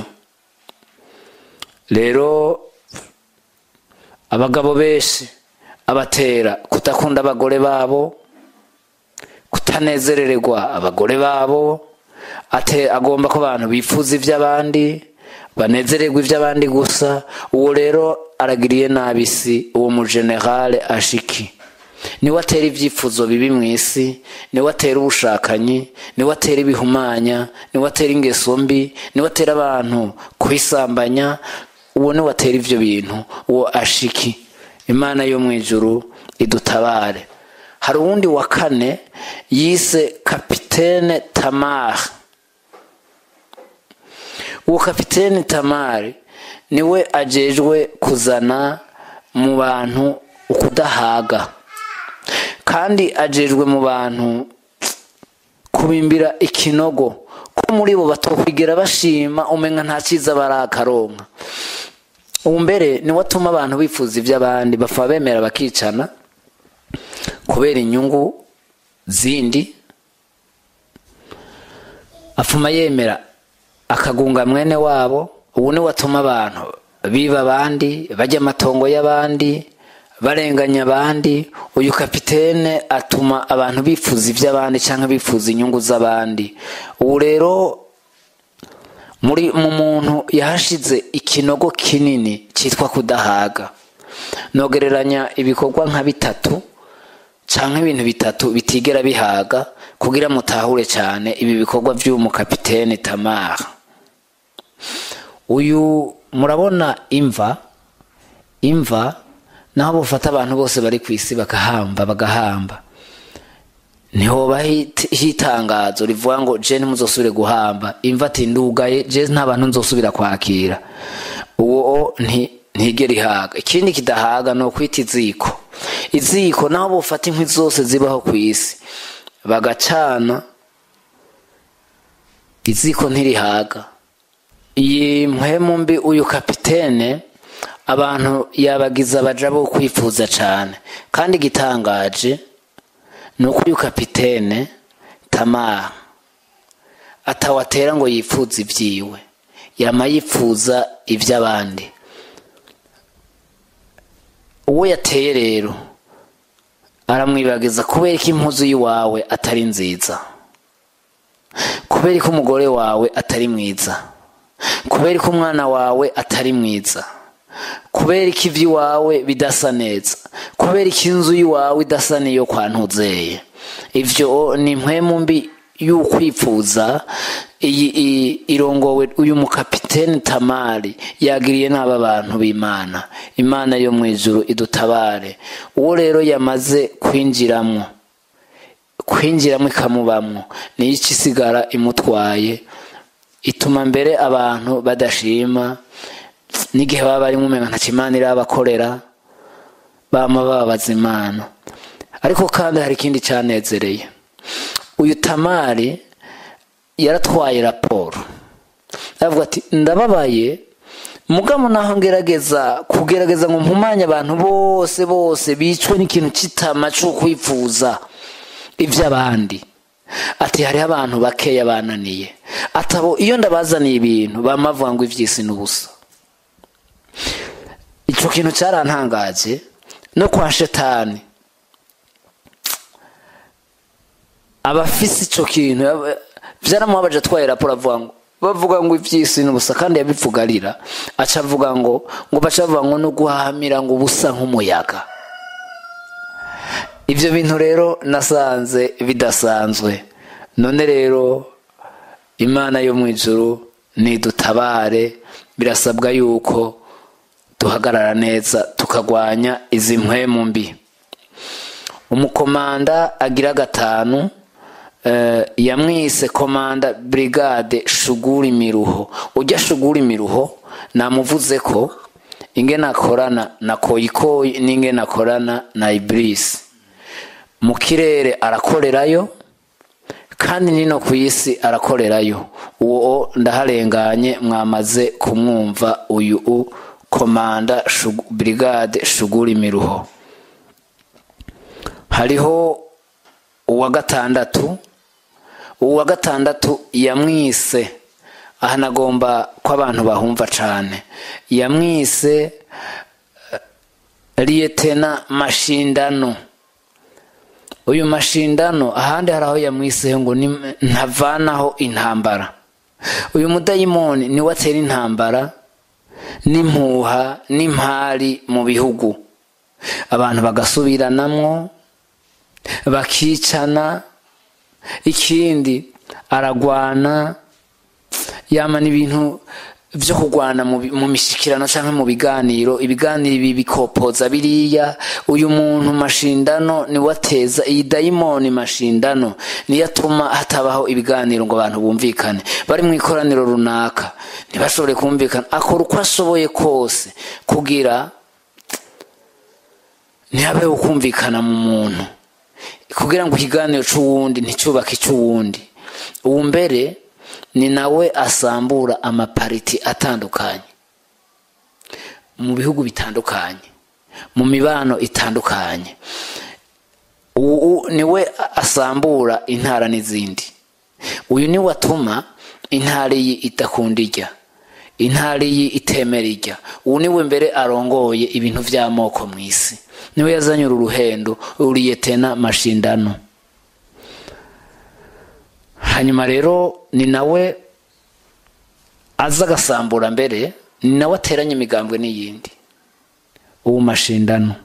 Rero abagabo benshi abatera kutakunda abagore babo, kutanezerererwa abagore babo, ate agomba ko abantu bifuza ivy'abandi, banezererwa ivy'abandi gusa. Uwo rero aragiriye nabisi uwo mu General Ashiki. Ni watera ivyifuzo bibi mwisi, ni watera ubushakanyi, ni watera ibihumanya, ni watera ingeso mbi, ni watera abantu kwisambanya. Uwo ni watera ivyo bintu, uwo Ashiki. Imana yo mwijuru idutabare. Hari uwundi wa kane yise Kapitene Tamar. uwo kapiteni Tamari niwe ajejwe kuzana mu bantu ukudahaga, kandi ajejwe mu bantu kubimbira ikinogo ko muri bo batokwigera bashima umenga nta ciza barakaronka. Ubu mbere niwe atuma abantu bifuza ivy'abandi, bafa bemera bakicana kubera inyungu zindi, afuma yemera akagunga mwene wabo. Ubu niwe atuma abantu biba abandi, bajya amatongo y'abandi, barenganya abandi. Uyu kapitene atuma abantu bifuza ivy'abandi canke bifuza inyungu z'abandi. Ubu rero muri mu muntu yahashize ikinogo kinini citwa kudahaga. Nogereranya ibikorwa nka bitatu canke ibintu bitatu bitigera bihaga kugira mutahure cyane ibi bikorwa by'umu kapitene Tamari. Uyu murabona imva imva naho bufata abantu bose bari kwisi bakahamba bagahamba, niho bahitangazo rivuga ngo je ntimuzosubire guhamba. Imva ati ndugaye je nta bantu nzosubira kwakira. Uwo nti ntigera ihaga. Ikindi kidahaga no kwita iziko. Iziko naho bufata inkwi zose zibaho kwisi bagacana, iziko ntirihaga. Iyi mpwemu mbi uyu kapitene abantu yabagiza baja bo kwifuza cyane, kandi gitangaje nuko uyu kapitene Tamari atawatera ngo yifuza ivyiwe, yama yifuza ivy'abandi. Uwo yateye rero aramwibagiza kubera ko impuzu yiwawe atari nziza, kubera ko umugore wawe atari mwiza, kubera ko umwana wawe atari mwiza, kubera ko ivy'iwawe bidasa neza, kubera ko inzu yiwawe idasa niyo kwa Ntuzeye. Ivyo ni impwemu mbi y'ukwifuza. Iyi irongowe uyu mukapiteni Tamari yagiriye n'aba bantu b'Imana. Imana yo mwijuru idutabare. Uwo rero yamaze kwinjiramwo kwinjiramwo ikamubamwo ni iki sigara imutwaye, ituma mbere abantu badashima. N'igihe baba bari mumenga nta Imana irabakorera, bama babaza Imana. Ariko kandi hari ikindi cyanezereye. Uyu Tamari yaratwaye raporo, avuga ati ndababaye mugamo naho ngerageza kugerageza ngo mpumanye abantu bose bose bicwe n'ikintu kitama cyo kwifuza ivy'abandi. Ati hari abantu bakeya bananiye, atabo iyo ndabazaniye ibintu bamavuga ngo ivy'isi n'ubusa. Ico kintu cyarantangaje no kwa Shetani abafisi ico kintu vyaramubabaje atwaye raporo avuga ngo bavuga ngo ivy'isi n'ubusa, kandi yabivugarira aca avuga ngo ngo bacavuga ngo no guhamira ngo ubusa nk'umuyaga. Ivyo bintu rero nasanze bidasanzwe. None rero Imana yo mwijuru nidutabare. Birasabwa yuko duhagarara neza tukagwanya izi mpwemu mbi. Umukomanda agira gatanu Uh, yamwise komanda brigade Shuguri Miruho. Ujya Shuguri Miruho namuvuze ko ingena akorana na Koyikoyi n'ingena akorana na Iblis. Mu kirere arakorerayo kandi nino ku isi arakorerayo. Uwo ndaharenganye mwamaze kumwumva uyu u komanda Shug brigade Shuguri Miruho. Hariho uwa gatandatu. Uwa gatandatu yamwise, aha nagomba ko abantu bahumva cane, yamwise Lieutenant Mashindano. Uyu Mashindano ahandi haraho yamwise ngo ntavanaho intambara. Uyu mudayimoni ni watera intambara n'impuha n'impari mu bihugu, abantu bagasubiranamwo bakicana. Ikindi aragwana yamana ibintu vyo kugwana mu mishikirano canke mu biganiro, ibiganiro ibi bikopoza biriya. Uyu muntu mashindano ni wateza iyi dayimoni mashindano ni yatuma hatabaho ibiganiro ngo abantu bumvikane, bari mu ikoraniro runaka ntibashobore kumvikana. Akora uko ashoboye kose kugira ntihabe ukumvikana mu muntu, kugira ngo ikiganiro c'uwundi nticubake c'uwundi. Ubu mbere ni nawe asambura amapariti atandukanye mu bihugu bitandukanye, mu mibano itandukanye. Ubu niwe asambura intara n'izindi. Uyu ni watuma intara iyi idakunda irya, intara iyi itemera irya. Ubu niwe mbere arongoye ibintu vy'amoko mw'isi, niwe yazanye uru ruhendo, uriyetena mashindano. Hanyuma rero ni nawe aza gasambura mbere, ni nawe ateranya imigambwe n'iyindi. Ubu mashindano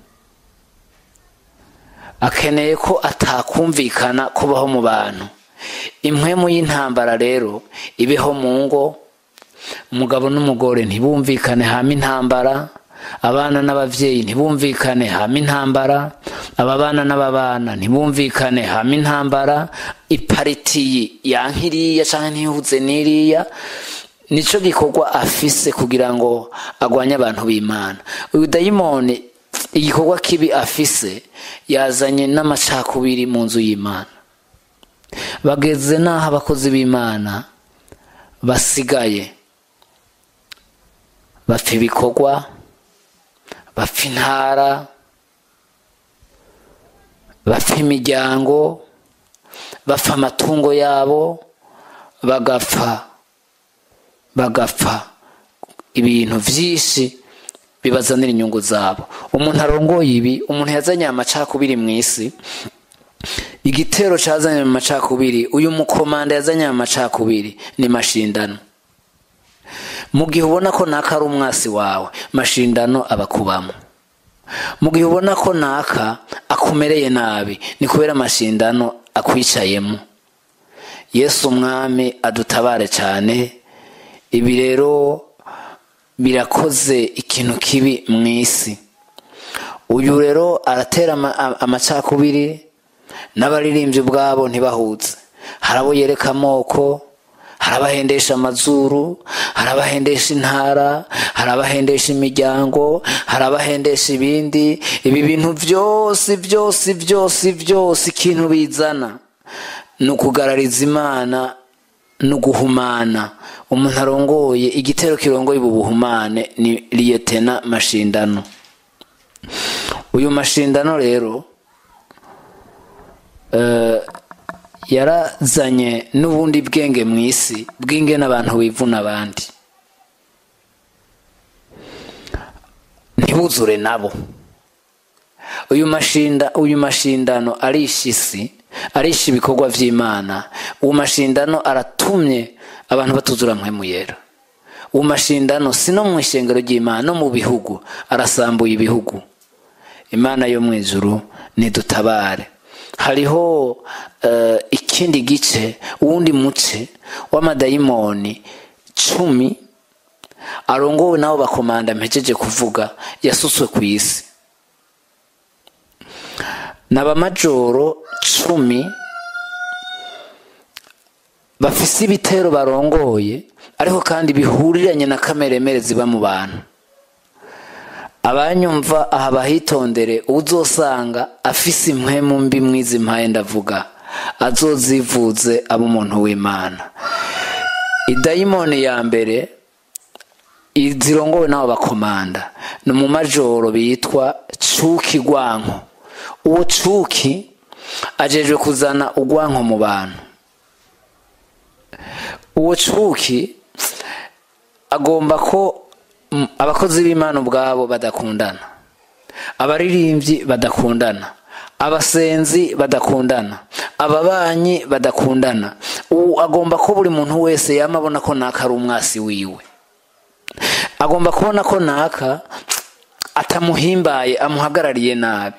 akeneye ko atakumvikana kubaho mu bantu. Impwemu y'intambara rero ibeho mu ngo, umugabo n'umugore ntibumvikane hama intambara, abana n'abavyeyi ntibumvikane hama intambara, ababana n'ababana ntibumvikane hama intambara. Ipariti yankiriya canke ntihuze n'iriya, nico gikorwa afise kugira ngo agwanye abantu b'Imana. Uyu dayimoni igikorwa kibi afise, yazanye n'amacakubiri mu nzu y'Imana. Bageze naho abakozi b'Imana basigaye bapfa ibikorwa, bapfa intara, bapfa imiryango, bapfa amatungo yabo, bagapfa bagapfa ibintu vyinshi bibazanira inyungu zabo. Umuntu arongoye ibi, umuntu yazanye amacakubiri mw'isi, igitero cazanye mu macakubiri, uyu mukomanda yazanye amacakubiri ni mashindano. Mu gihe ubona ko naka ari umwasi wawe, mashindano abakubamo. Mu gihe ubona ko naka akumereye nabi, ni kubera mashindano akwicayemo. Yesu umwami adutabare cyane. Ibi rero birakoze ikintu kibi mw'isi. Uyu rero aratera amacakubiri, n'abaririmbyi ubwabo ntibahuze. Harabo yereka amoko, harabahendesha amazuru, harabahendesha intara, harabahendesha imiryango, harabahendesha ibindi. Ibi bintu byose byose byose byose ikintu bizana ni ukugarariza Imana, no guhumana. Umuntu arongoye igitero kirongoye ubu buhumane ni liyetena mashindano. Uyu mashindano rero uh, yarazanye n'ubundi bwenge mw'isi, bwinge n'abantu bivuna abandi ntibuzure nabo. Uyu mashinda uyu mashindano arisha isi, arisha ibikorwa vy'Imana. Uwo mashindano aratumye abantu batuzura mpwemu yera. Uwo mashindano sino mu ishengero ry'Imana, no mu bihugu arasambuye ibihugu. Imana yo mwijuru nidutabare. Hariho uh, ikindi gice, uwundi muce w'amadayimoni cumi arongowe nabo bakomanda mpejeje kuvuga, yasutswe ku isi. N'abamajoro cumi bafise ibitero barongoye, ariko kandi bihuriranye na kameremere ziba mu bantu. Abanyumva aha bahitondere, uzosanga afise impwemu mbi mwizi mpaye ndavuga, azozivuze abo umuntu w'Imana. Idayimoni ya mbere izirongowe nabo bakomanda no mu majoro bitwa cuki gwanko. Uwo cuki ajejwe kuzana ugwanko mu bantu. Uwo cuki agomba ko abakozi b'Imana ubwabo badakundana, abaririmbyi badakundana, abasenzi badakundana, ababanyi badakundana. Uwo agomba ko buri muntu wese yamabona ko naka ari umwasi wiwe. Agomba kubona ko naka atamuhimbaye, amuhagarariye nabi.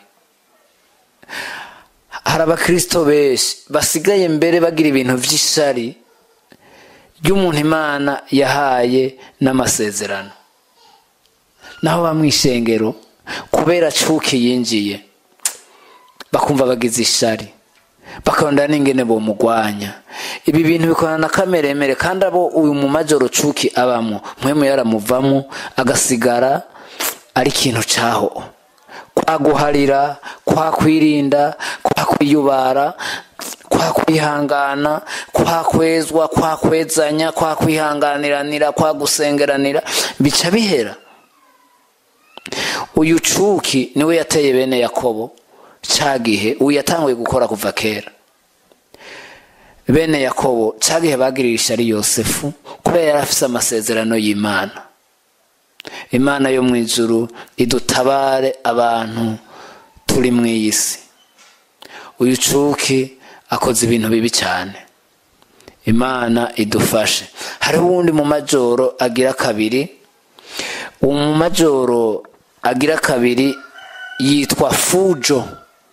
Hari abakristo benshi basigaye mbere bagira ibintu vy'ishari ry'umuntu Imana yahaye n'amasezerano. Naho bamwishengero kubera cuki yinjiye bakumva bagize ishari, bakabona n'ingene bo mugwanya. Ibi bintu bikorana na kameremere, kandi abo uyu mu majoro cuki abamo mpwemu yaramuvamo agasigara ari kintu caho, kwa guharira, kwa kwirinda, kwa kwiyubara, kwa kwihangana, kwa kwezwa, kwa kwezanya, kwa kwihanganiranira, kwa gusengeranira, bica bihera. Uyu cuki niwe yateye bene Yakobo cagihe uyu yatanguye gukora kuva kera. Bene Yakobo cagihe bagiririsha ari Yosefu kubera yarafise amasezerano y'Imana. Imana yo mwijuru idutabare abantu turi mw'isi. Uyu cuki akoze ibintu bibi cyane, Imana idufashe. Hari wundi mu majoro agira kabiri. Uwo mu majoro agira kabiri yitwa Fujo.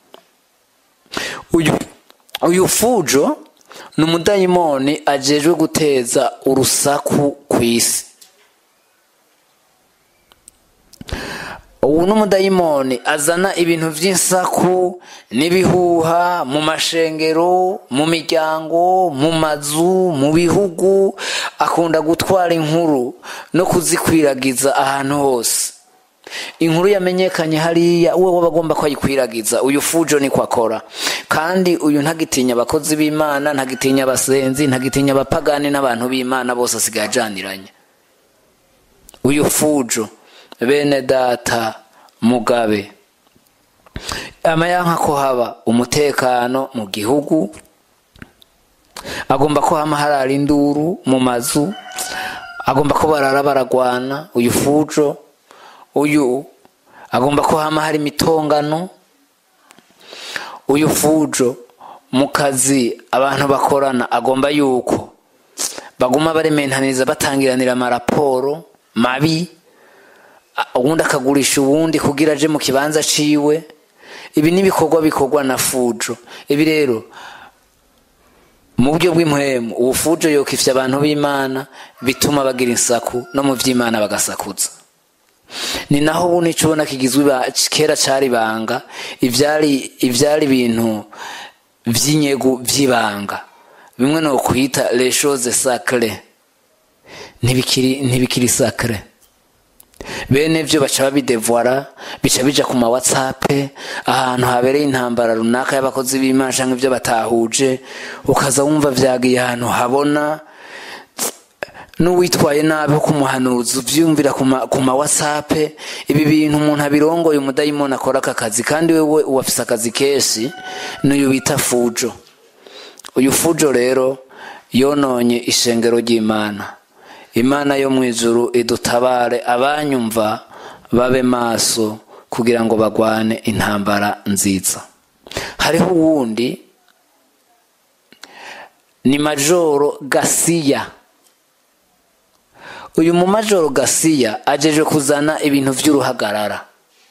Uyu uyu Fujo ni umudayimoni ajejwe guteza urusaku kw'isi. Ubu n'umudayimoni azana ibintu vy'insaku n'ibihuha mu mashengero, mu miryango, mu mazu, mu bihugu. Akunda gutwara inkuru no kuzikwiragiza ahantu hose. Inkuru yamenyekanye hariya uwe wabagomba kwayikwiragiza. Uyu Fujo ni kwakora, kandi uyu ntagitinya abakozi b'Imana, ntagitinya abasenzi, ntagitinya abapagani n'abantu b'Imana bose asigajaniranye. Uyu Fujo bene data mugabe amayanka ko haba umutekano mu gihugu, agomba ko hama harara induru mu mazu, agomba ko barara baragwana. Uyu Fujo uyu agomba ko hama hari mitongano. Uyu Fujo mu kazi abantu bakorana agomba yuko baguma barementaniza batangiranira amaraporo mabi, ubundi akagurisha ubundi kugira aje mu kibanza ciwe. Ibi nibikorwa bikorwa na Fujo. Ibi rero mu buryo bw'impwemu ubu Fujo yokifya abantu b'Imana, bituma bagira insaku no mu vy'Imana bagasakuza. Ni naho ubu nicubona kigizwe kera cari banga, ivyari ivyari ibintu vy'inyegu vy'ibanga, bimwe no kwita les choses sacrées ntibikiri ntibikiri sacré. Bene vyo baca babidevoira, bica bija ku ma WhatsApp ahantu habereye intambara runaka y'abakozi b'Imana canke ivyo batahuje, ukaza wumva vyagiye ahantu habona. N'uwitwaye nabi ho kumuhanuza uvyumvira ku ma WhatsApp. Ibi bintu umuntu abirongoye umudayimoni akora akazi, kandi wewe uwafise akazi keshi n'uyu bita Fujo. Uyu Fujo rero yononye ishengero ry'Imana. Imana yo mwijuru idutabare, abanyumva babe maso kugira ngo bagwane intambara nziza. Hariho uwundi ni Majoro Gasiya. Uyu mu Majoro Gasiya ajeje kuzana ibintu vy'uruhagarara.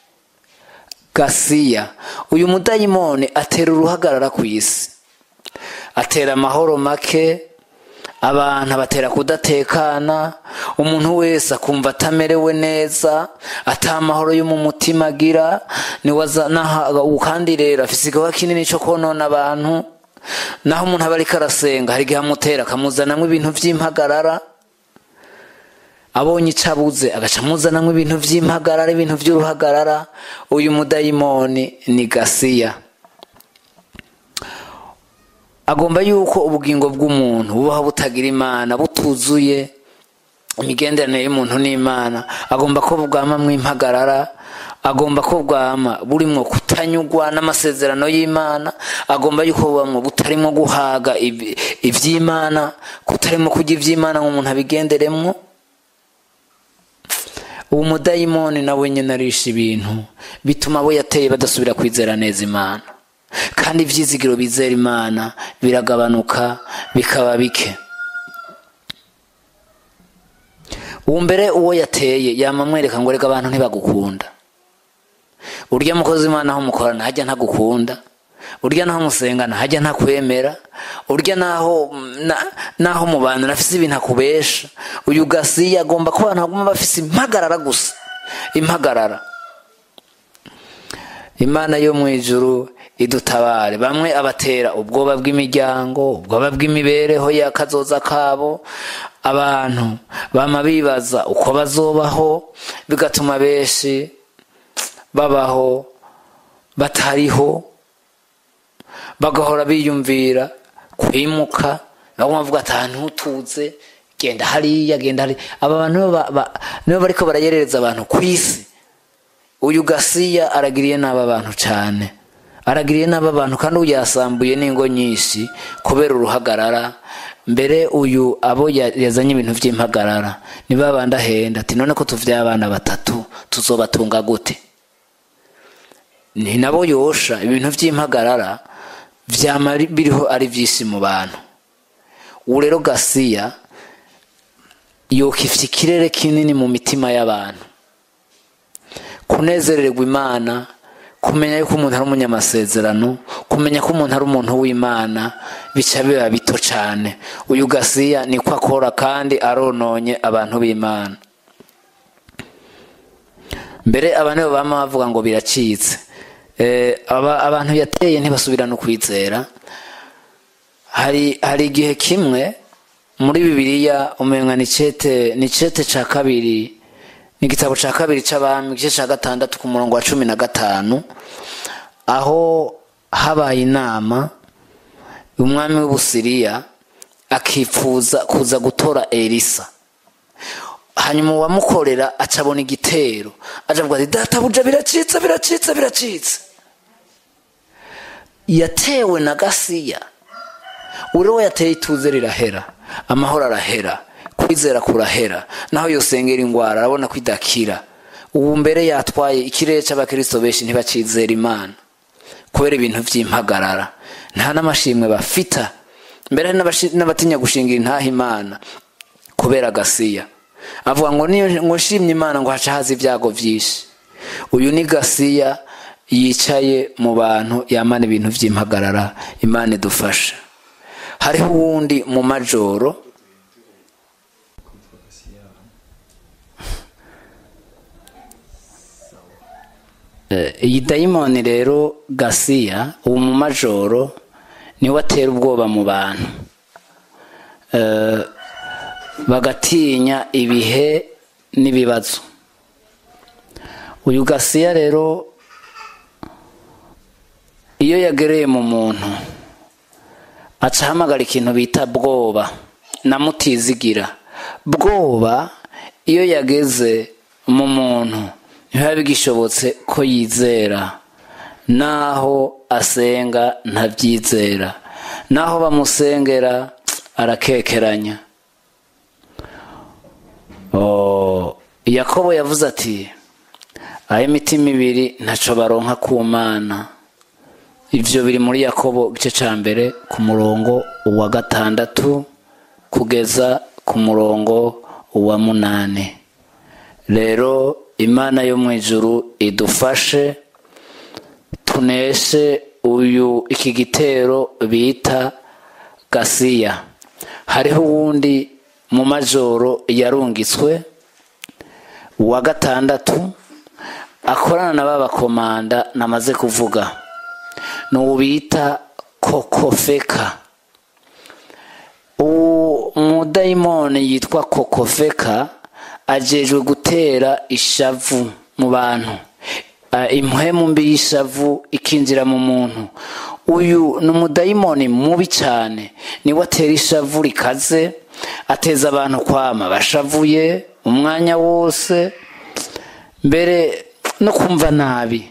Gasiya uyu mudayimoni atera uruhagarara kw'isi, atera amahoro make, abantu batera kudatekana, umuntu wese akumva atamerewe neza, atamahoro yo mu mutima agira. Ni wazana ukandi rero afise igikorwa kinini cyo konona abantu. Naho umuntu aba ariko arasenga hari igihe amutera akamuzanamwo ibintu vy'impagarara, abonye icabuze agaca amuzanamwo ibintu vy'impagarara, ibintu vy'uruhagarara. Uyu mudayimoni ni Gasiya. Agomba yuko ubugingo bw'umuntu bubaho butagira Imana, butuzuye imigenderanire y'umuntu n'Imana. Agomba ko bwamamwo impagarara, agomba ko bwama burimwo kutanyugwa n'amasezerano y'Imana, agomba yuko bubamwo butarimo guhaga ivy'Imana, kutarimo kurya ivy'Imana ngo umuntu abigenderemwo. Uwo mudayimoni nawe nyene arisha ibintu bituma abo yateye badasubira kwizera neza Imana, kandi ivyizigiro bizera Imana biragabanuka bikaba bike. Uwo mbere uwo yateye yamamwereka ngo reka abantu ntibagukunda. Urya mukozi Imana aho mukorana hajya ntagukunda, urya naho musengana hajya ntakwemera, urya naho naho mu bantu nafise ibintu akubesha. Uyu Gasiya agomba ko abantu baguma bafise impagarara gusa, impagarara. Imana yo mu ijuru idutabare. Bamwe abatera ubwoba bw'imiryango, ubwoba bw'imibereho y'akazoza kabo. Abantu bama bibaza uko bazobaho, bigatuma benshi babaho batariho, bagahora biyumvira kwimuka, baguma bavuga ati ahantu utuze genda hariya, genda hariya. Aba bantu nibo bariko barayerereza abantu ku isi. Uyu Gasiya aragiriye n'aba bantu cyane, aragiriye n'aba bantu kandi uyasambuye n'ingo nyinshi kubera uruhagarara. Mbere uyu abo yazanye ibintu by'impagarara ni babandi ahenda ati none ko tuvyaye abana batatu tuzobatunga gute? Ni nabo yosha ibintu by'impagarara vyama biriho ari vyisi mu bantu. Ubu rero Gasiya yokifye ikirere kinini mu mitima y'abantu, kunezererwa Imana, kumenya yuko umuntu ari umunyamasezerano, kumenya ko umuntu ari umuntu w'Imana, bica biba bito cyane. Uyu Gasiya niko akora kandi arononye abantu b'Imana. Mbere abantu bama bavuga ngo biracitse. Eh, aba abantu yateye ntibasubirana ukwizera. Hari hari igihe kimwe muri Bibiliya umenga ni cete ni cete ca kabiri, ni igitabo ca kabiri c'Abami igice ca gatandatu ku murongo wa cumi na gatanu, aho habaye inama umwami w'Ubusiriya akipfuza kuza gutora Elisa. Hanyuma uwamukorera acabona igitero, ajavuga ati databuja biracitse biracitse biracitse. Yatewe na Gasiya. Uriwe yateye ituze rirahera, amahoro arahera, kwizera kurahera, naho yosengera ingwara arabona kwidakira. Ubu mbere yatwaye ikirere c'abakristo benshi ntibacizera Imana kubera ibintu vy'impagarara, nta n'amashimwe bafita. Mbere n'abatinya gushingira intaha Imana kubera Gasiya. Avuga ngo niyo ngo shimye Imana ngo haca haza ibyago vyinshi. Uyu ni Gasiya yicaye mu bantu yamana ibintu vy'impagarara. Imana idufasha. Hariho uwundi mu majoro iyi dayimoni rero Gasiya, ubu mu majoro niwe atera ubwoba mu bantu, bagatinya ibihe n'ibibazo. Uyu Gasiya rero iyo yagereye mu muntu aca ahamagara ikintu bita bwoba na mutizigira. Bwoba iyo yageze mu muntu ntibiba bigishobotse ko yizera, naho asenga ntabyizera, naho bamusengera arakekeranya. Oh, Yakobo yavuze ati aho imitima ibiri ntaco baronka ku Mana. Ivyo biri muri Yakobo gice ca mbere ku murongo wa gatandatu kugeza ku murongo wa munane. Rero Imana yo mu ijuru idufashe tuneshe uyu iki gitero bita Gasiya. Hariho uwundi mu majoro yarungitswe wa gatandatu akorana na babakomanda namaze kuvuga, n'ubita Kokofeka. Umudayimoni yitwa Kokofeka ajejwe gutera ishavu mu bantu, impwemu mbi y'ishavu ikinjira mu muntu. Uyu ni umudayimoni mubi cyane, niwe atera ishavu rikaze, ateza abantu kwama bashavuye umwanya wose, mbere no kumva nabi.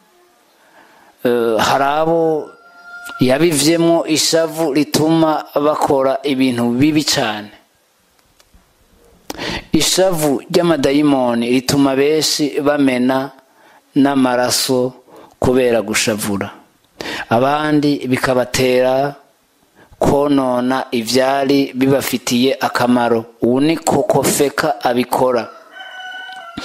Hari abo yabivyemo ishavu rituma bakora ibintu bibi cyane. Ishavu ry'amadayimoni rituma benshi bamena n'amaraso kubera gushavura, abandi bikabatera konona ivyari bibafitiye akamaro. Ubu ni Kokofeka abikora.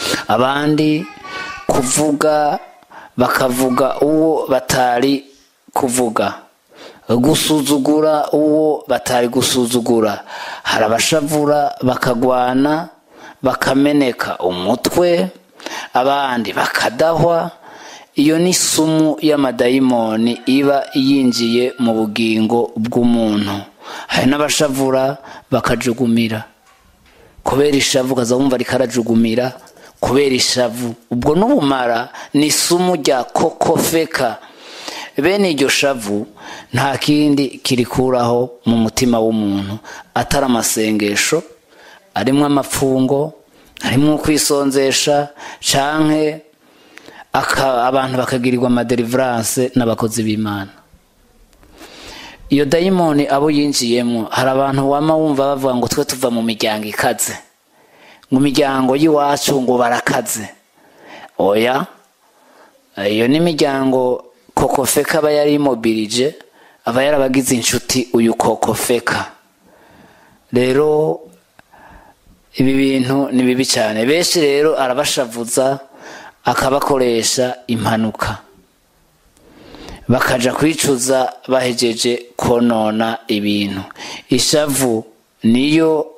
Abandi kuvuga bakavuga uwo batari kuvuga, gusuzugura uwo batari gusuzugura. Hari abashavura bakagwana bakameneka umutwe, abandi bakadahwa. Iyo ni sumu y'amadayimoni iba yinjiye mu bugingo bw'umuntu. Hari n'abashavura bakajugumira kubera ishavu, ukazabumva rikarajugumira kubera ishavu. Ubwo n'ubumara ni sumu rya kokofeka. Bene iryo shavu nta kindi kirikuraho mu mutima w'umuntu atari amasengesho, arimwo amapfungo, arimwo kwisonzesha, canke abantu bakagirirwa amadeliverance n'abakozi b'Imana. Iyo dayimoni abo yinjiyemo, hari abantu wama wumva bavuga ngo twe tuva mu miryango ikaze, mu miryango y'iwacu ngo barakaze. Oya, iyo ni imiryango kokofeka aba yari imobilije, aba yarabagize inshuti uyu kokofeka. Rero ibi bintu ni bibi cyane. Benshi rero arabashavuza akabakoresha impanuka, bakaja kwicuza bahejeje konona ibintu. Ishavu niyo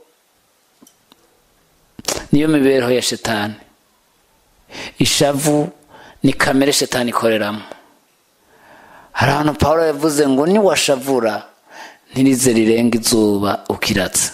niyo mibereho ya shetani. Ishavu ni kamere shetani ikoreramo. Hari ahantu Pawulo yavuze ngo ni washavura ntirize rirenga izuba ukiratse.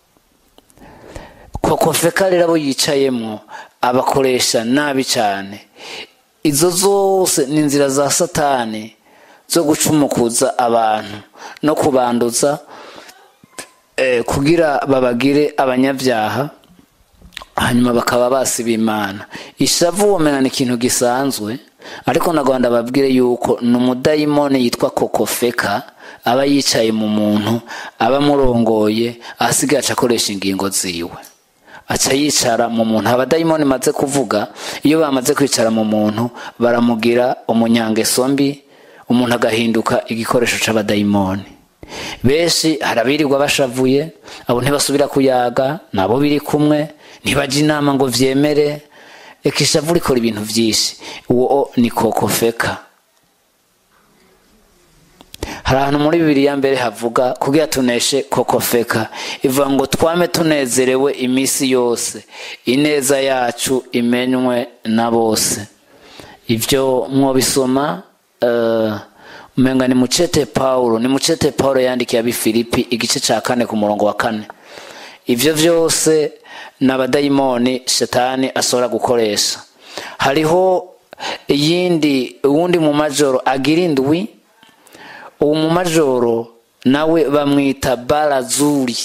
Kokofeka rero abo yicayemo abakoresha nabi cyane. Izo zose ni inzira za satani zo gucumukuza abantu no kubanduza, eh, kugira babagire abanyabyaha, hanyuma bakaba basiba Imana. Ishavu womena ni ikintu gisanzwe, ariko nagwanda babwire yuko n'umudayimoni yitwa kokofeka aba yicaye mu muntu, aba murongoye, asigaye akoresha ingingo ziwe, aca yicara mu muntu. Abadayimoni maze kuvuga, iyo bamaze kwicara mu muntu baramugira umunyangeso mbi, umuntu agahinduka igikoresho c'abadayimoni. Benshi harabirirwa bashavuye, abo ntibasubira kuyaga nabo biri kumwe, ntibaje inama ngo vyemere. Ekishavu rikora ibintu vyinshi. Uwo ni kokofeka. Hari ahantu muri Bibiliya mbere havuga kugira tuneshe kokofeka, ivuga ngo twame tunezerewe imisi yose, ineza yacu imenywe na bose. Ivyo mwobisoma uh, umenga ni mucete Paulo, ni mucete Paulo yandikiye ab'Ifilipi igice ca kane ku murongo wa kane. Ivyo vyose n'abadayimoni shetani asora gukoresha. Hariho iyindi uwundi mu majoro agira indwi. Uwo mu majoro nawe bamwita Barazuri.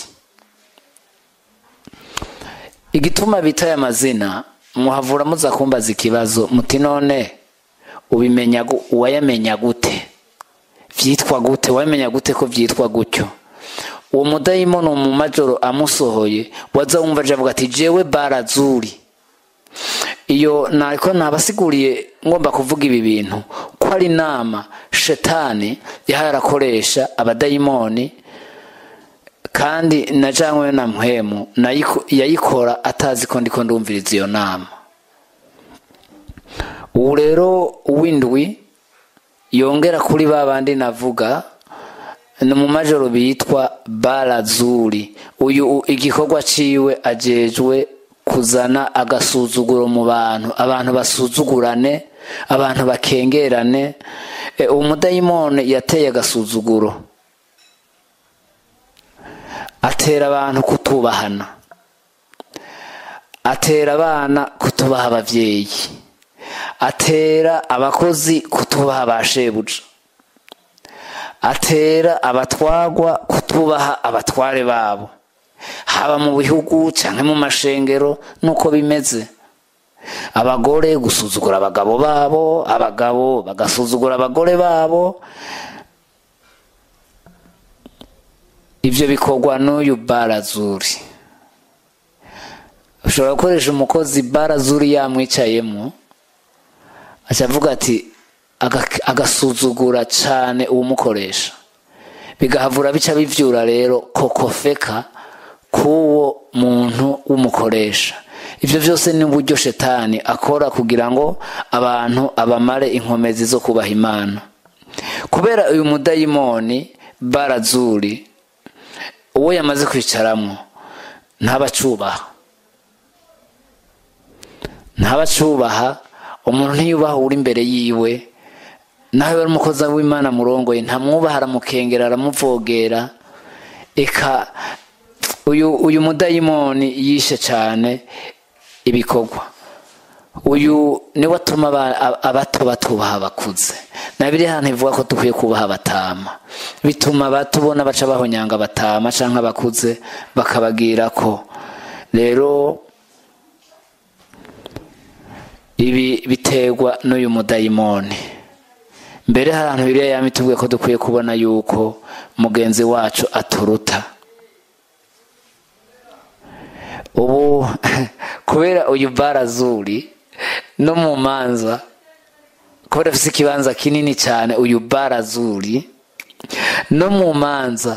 Igituma bita ya mazina muhavura muza kumbaza ikibazo muti none ubimenya uwayamenya gute, vyitwa gute, wamenya gute ko vyitwa gutyo? Uwo mudayimoni mu majoro amusohoye waza wumva avuga ati jewe Barazuri. Iyo nariko nabasiguriye ngomba kuvuga ibi bintu ko ari nama shetani yaharakoresha abadayimoni, kandi najanywe na mpwemu yayikora atazi ko ndiko ndumviriza iyo nama. Ubu rero uwindwi yongera kuri babandi navuga ni mu majoro bitwa Barazuri. Uyu igikorwa ciwe ajejwe kuzana agasuzuguro mu bantu, abantu basuzugurane, abantu bakengerane. E, umudayimoni yateye agasuzuguro, atera abantu kutubahana, atera abana kutubaha abavyeyi, atera abakozi kutubaha abashebuja, atera abatwagwa kutubaha abatware babo, haba mu bihugu canke mu mashengero nuko bimeze. Abagore gusuzugura abagabo babo, abagabo bagasuzugura abagore babo. Ivyo bikorwa n'uyu Barazuri. Ushobora gukoresha umukozi Barazuri yamwicayemo, acavuga ati agasuzugura cane uwumukoresha, bigahavura bica bivyura rero kokofeka kuwo muntu w'umukoresha. Ivyo vyose ni uburyo shetani akora kugira ngo abantu abamare inkomezi zo kubaha Imana. kubera uyu mudayimoni barazuri uwo yamaze kwicaramwo ntabacubaha ntabacubaha umuntu ntiyubaha uri imbere yiwe nawe wari umukozi w'Imana murongoye ntamwubaha aramukengera aramuvogera eka uyu uyu mudayimoni yishe cyane ibikorwa uyu niwe atuma abato batubaha abakuze nabiri hano ivuga ko dukwiye kubaha abatama bituma batubona baca bahonyanga abatama canke abakuze bakabagira ko rero ibi biterwa n'uyu mudayimoni mbere hari abantu biriya yamitubwiye ko dukwiye kubona yuko mugenzi wacu aturuta ubu kubera uyu barazuri no mu manza kubera afise ikibanza kinini cyane uyu barazuri no mu manza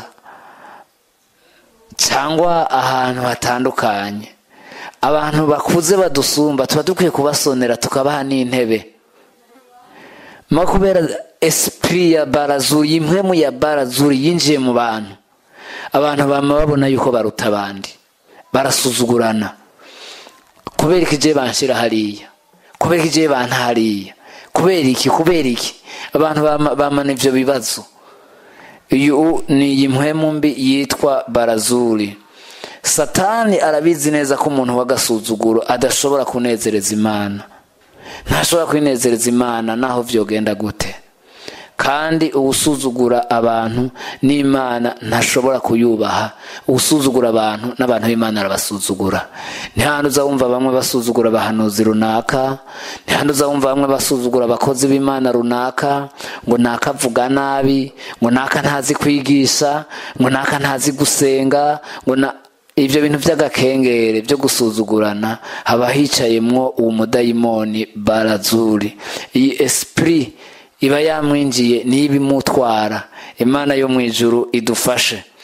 cyangwa ahantu hatandukanye abantu bakuze badusumba tuba dukwiye kubasonera tukabaha n'intebe ma kubera esprit ya barazuri imwe mu ya barazuri yinjiye mu bantu abantu bama babona yuko baruta abandi barasuzugurana kubera iki je banshira hariya kubera iki je bantahariya kubera iki kubera iki abantu bamana ivyo bibazo uyu ni imwe mu mbi yitwa barazuri satani arabizi neza ko umuntu w'agasuzuguro adashobora kunezereza Imana ntashobora kwinezereza Imana naho vyogenda gute kandi ubusuzugura abantu n'Imana ntashobora kuyubaha ubusuzugura abantu n'abantu b'Imana arabasuzugura ntihandi uzawumva bamwe basuzugura abahanuzi runaka ntihandi uzawumva bamwe basuzugura abakozi b'Imana runaka ngo naka avuga nabi ngo naka ntazi kwigisha ngo naka ntazi gusenga ngo na ivyo bintu vy'agakengere byo gusuzugurana haba hicayemwo uwo mudayimoni barazuri iyi esprit iba yamwinjiye n'ibimutwara Imana yo mwijuru idufashe.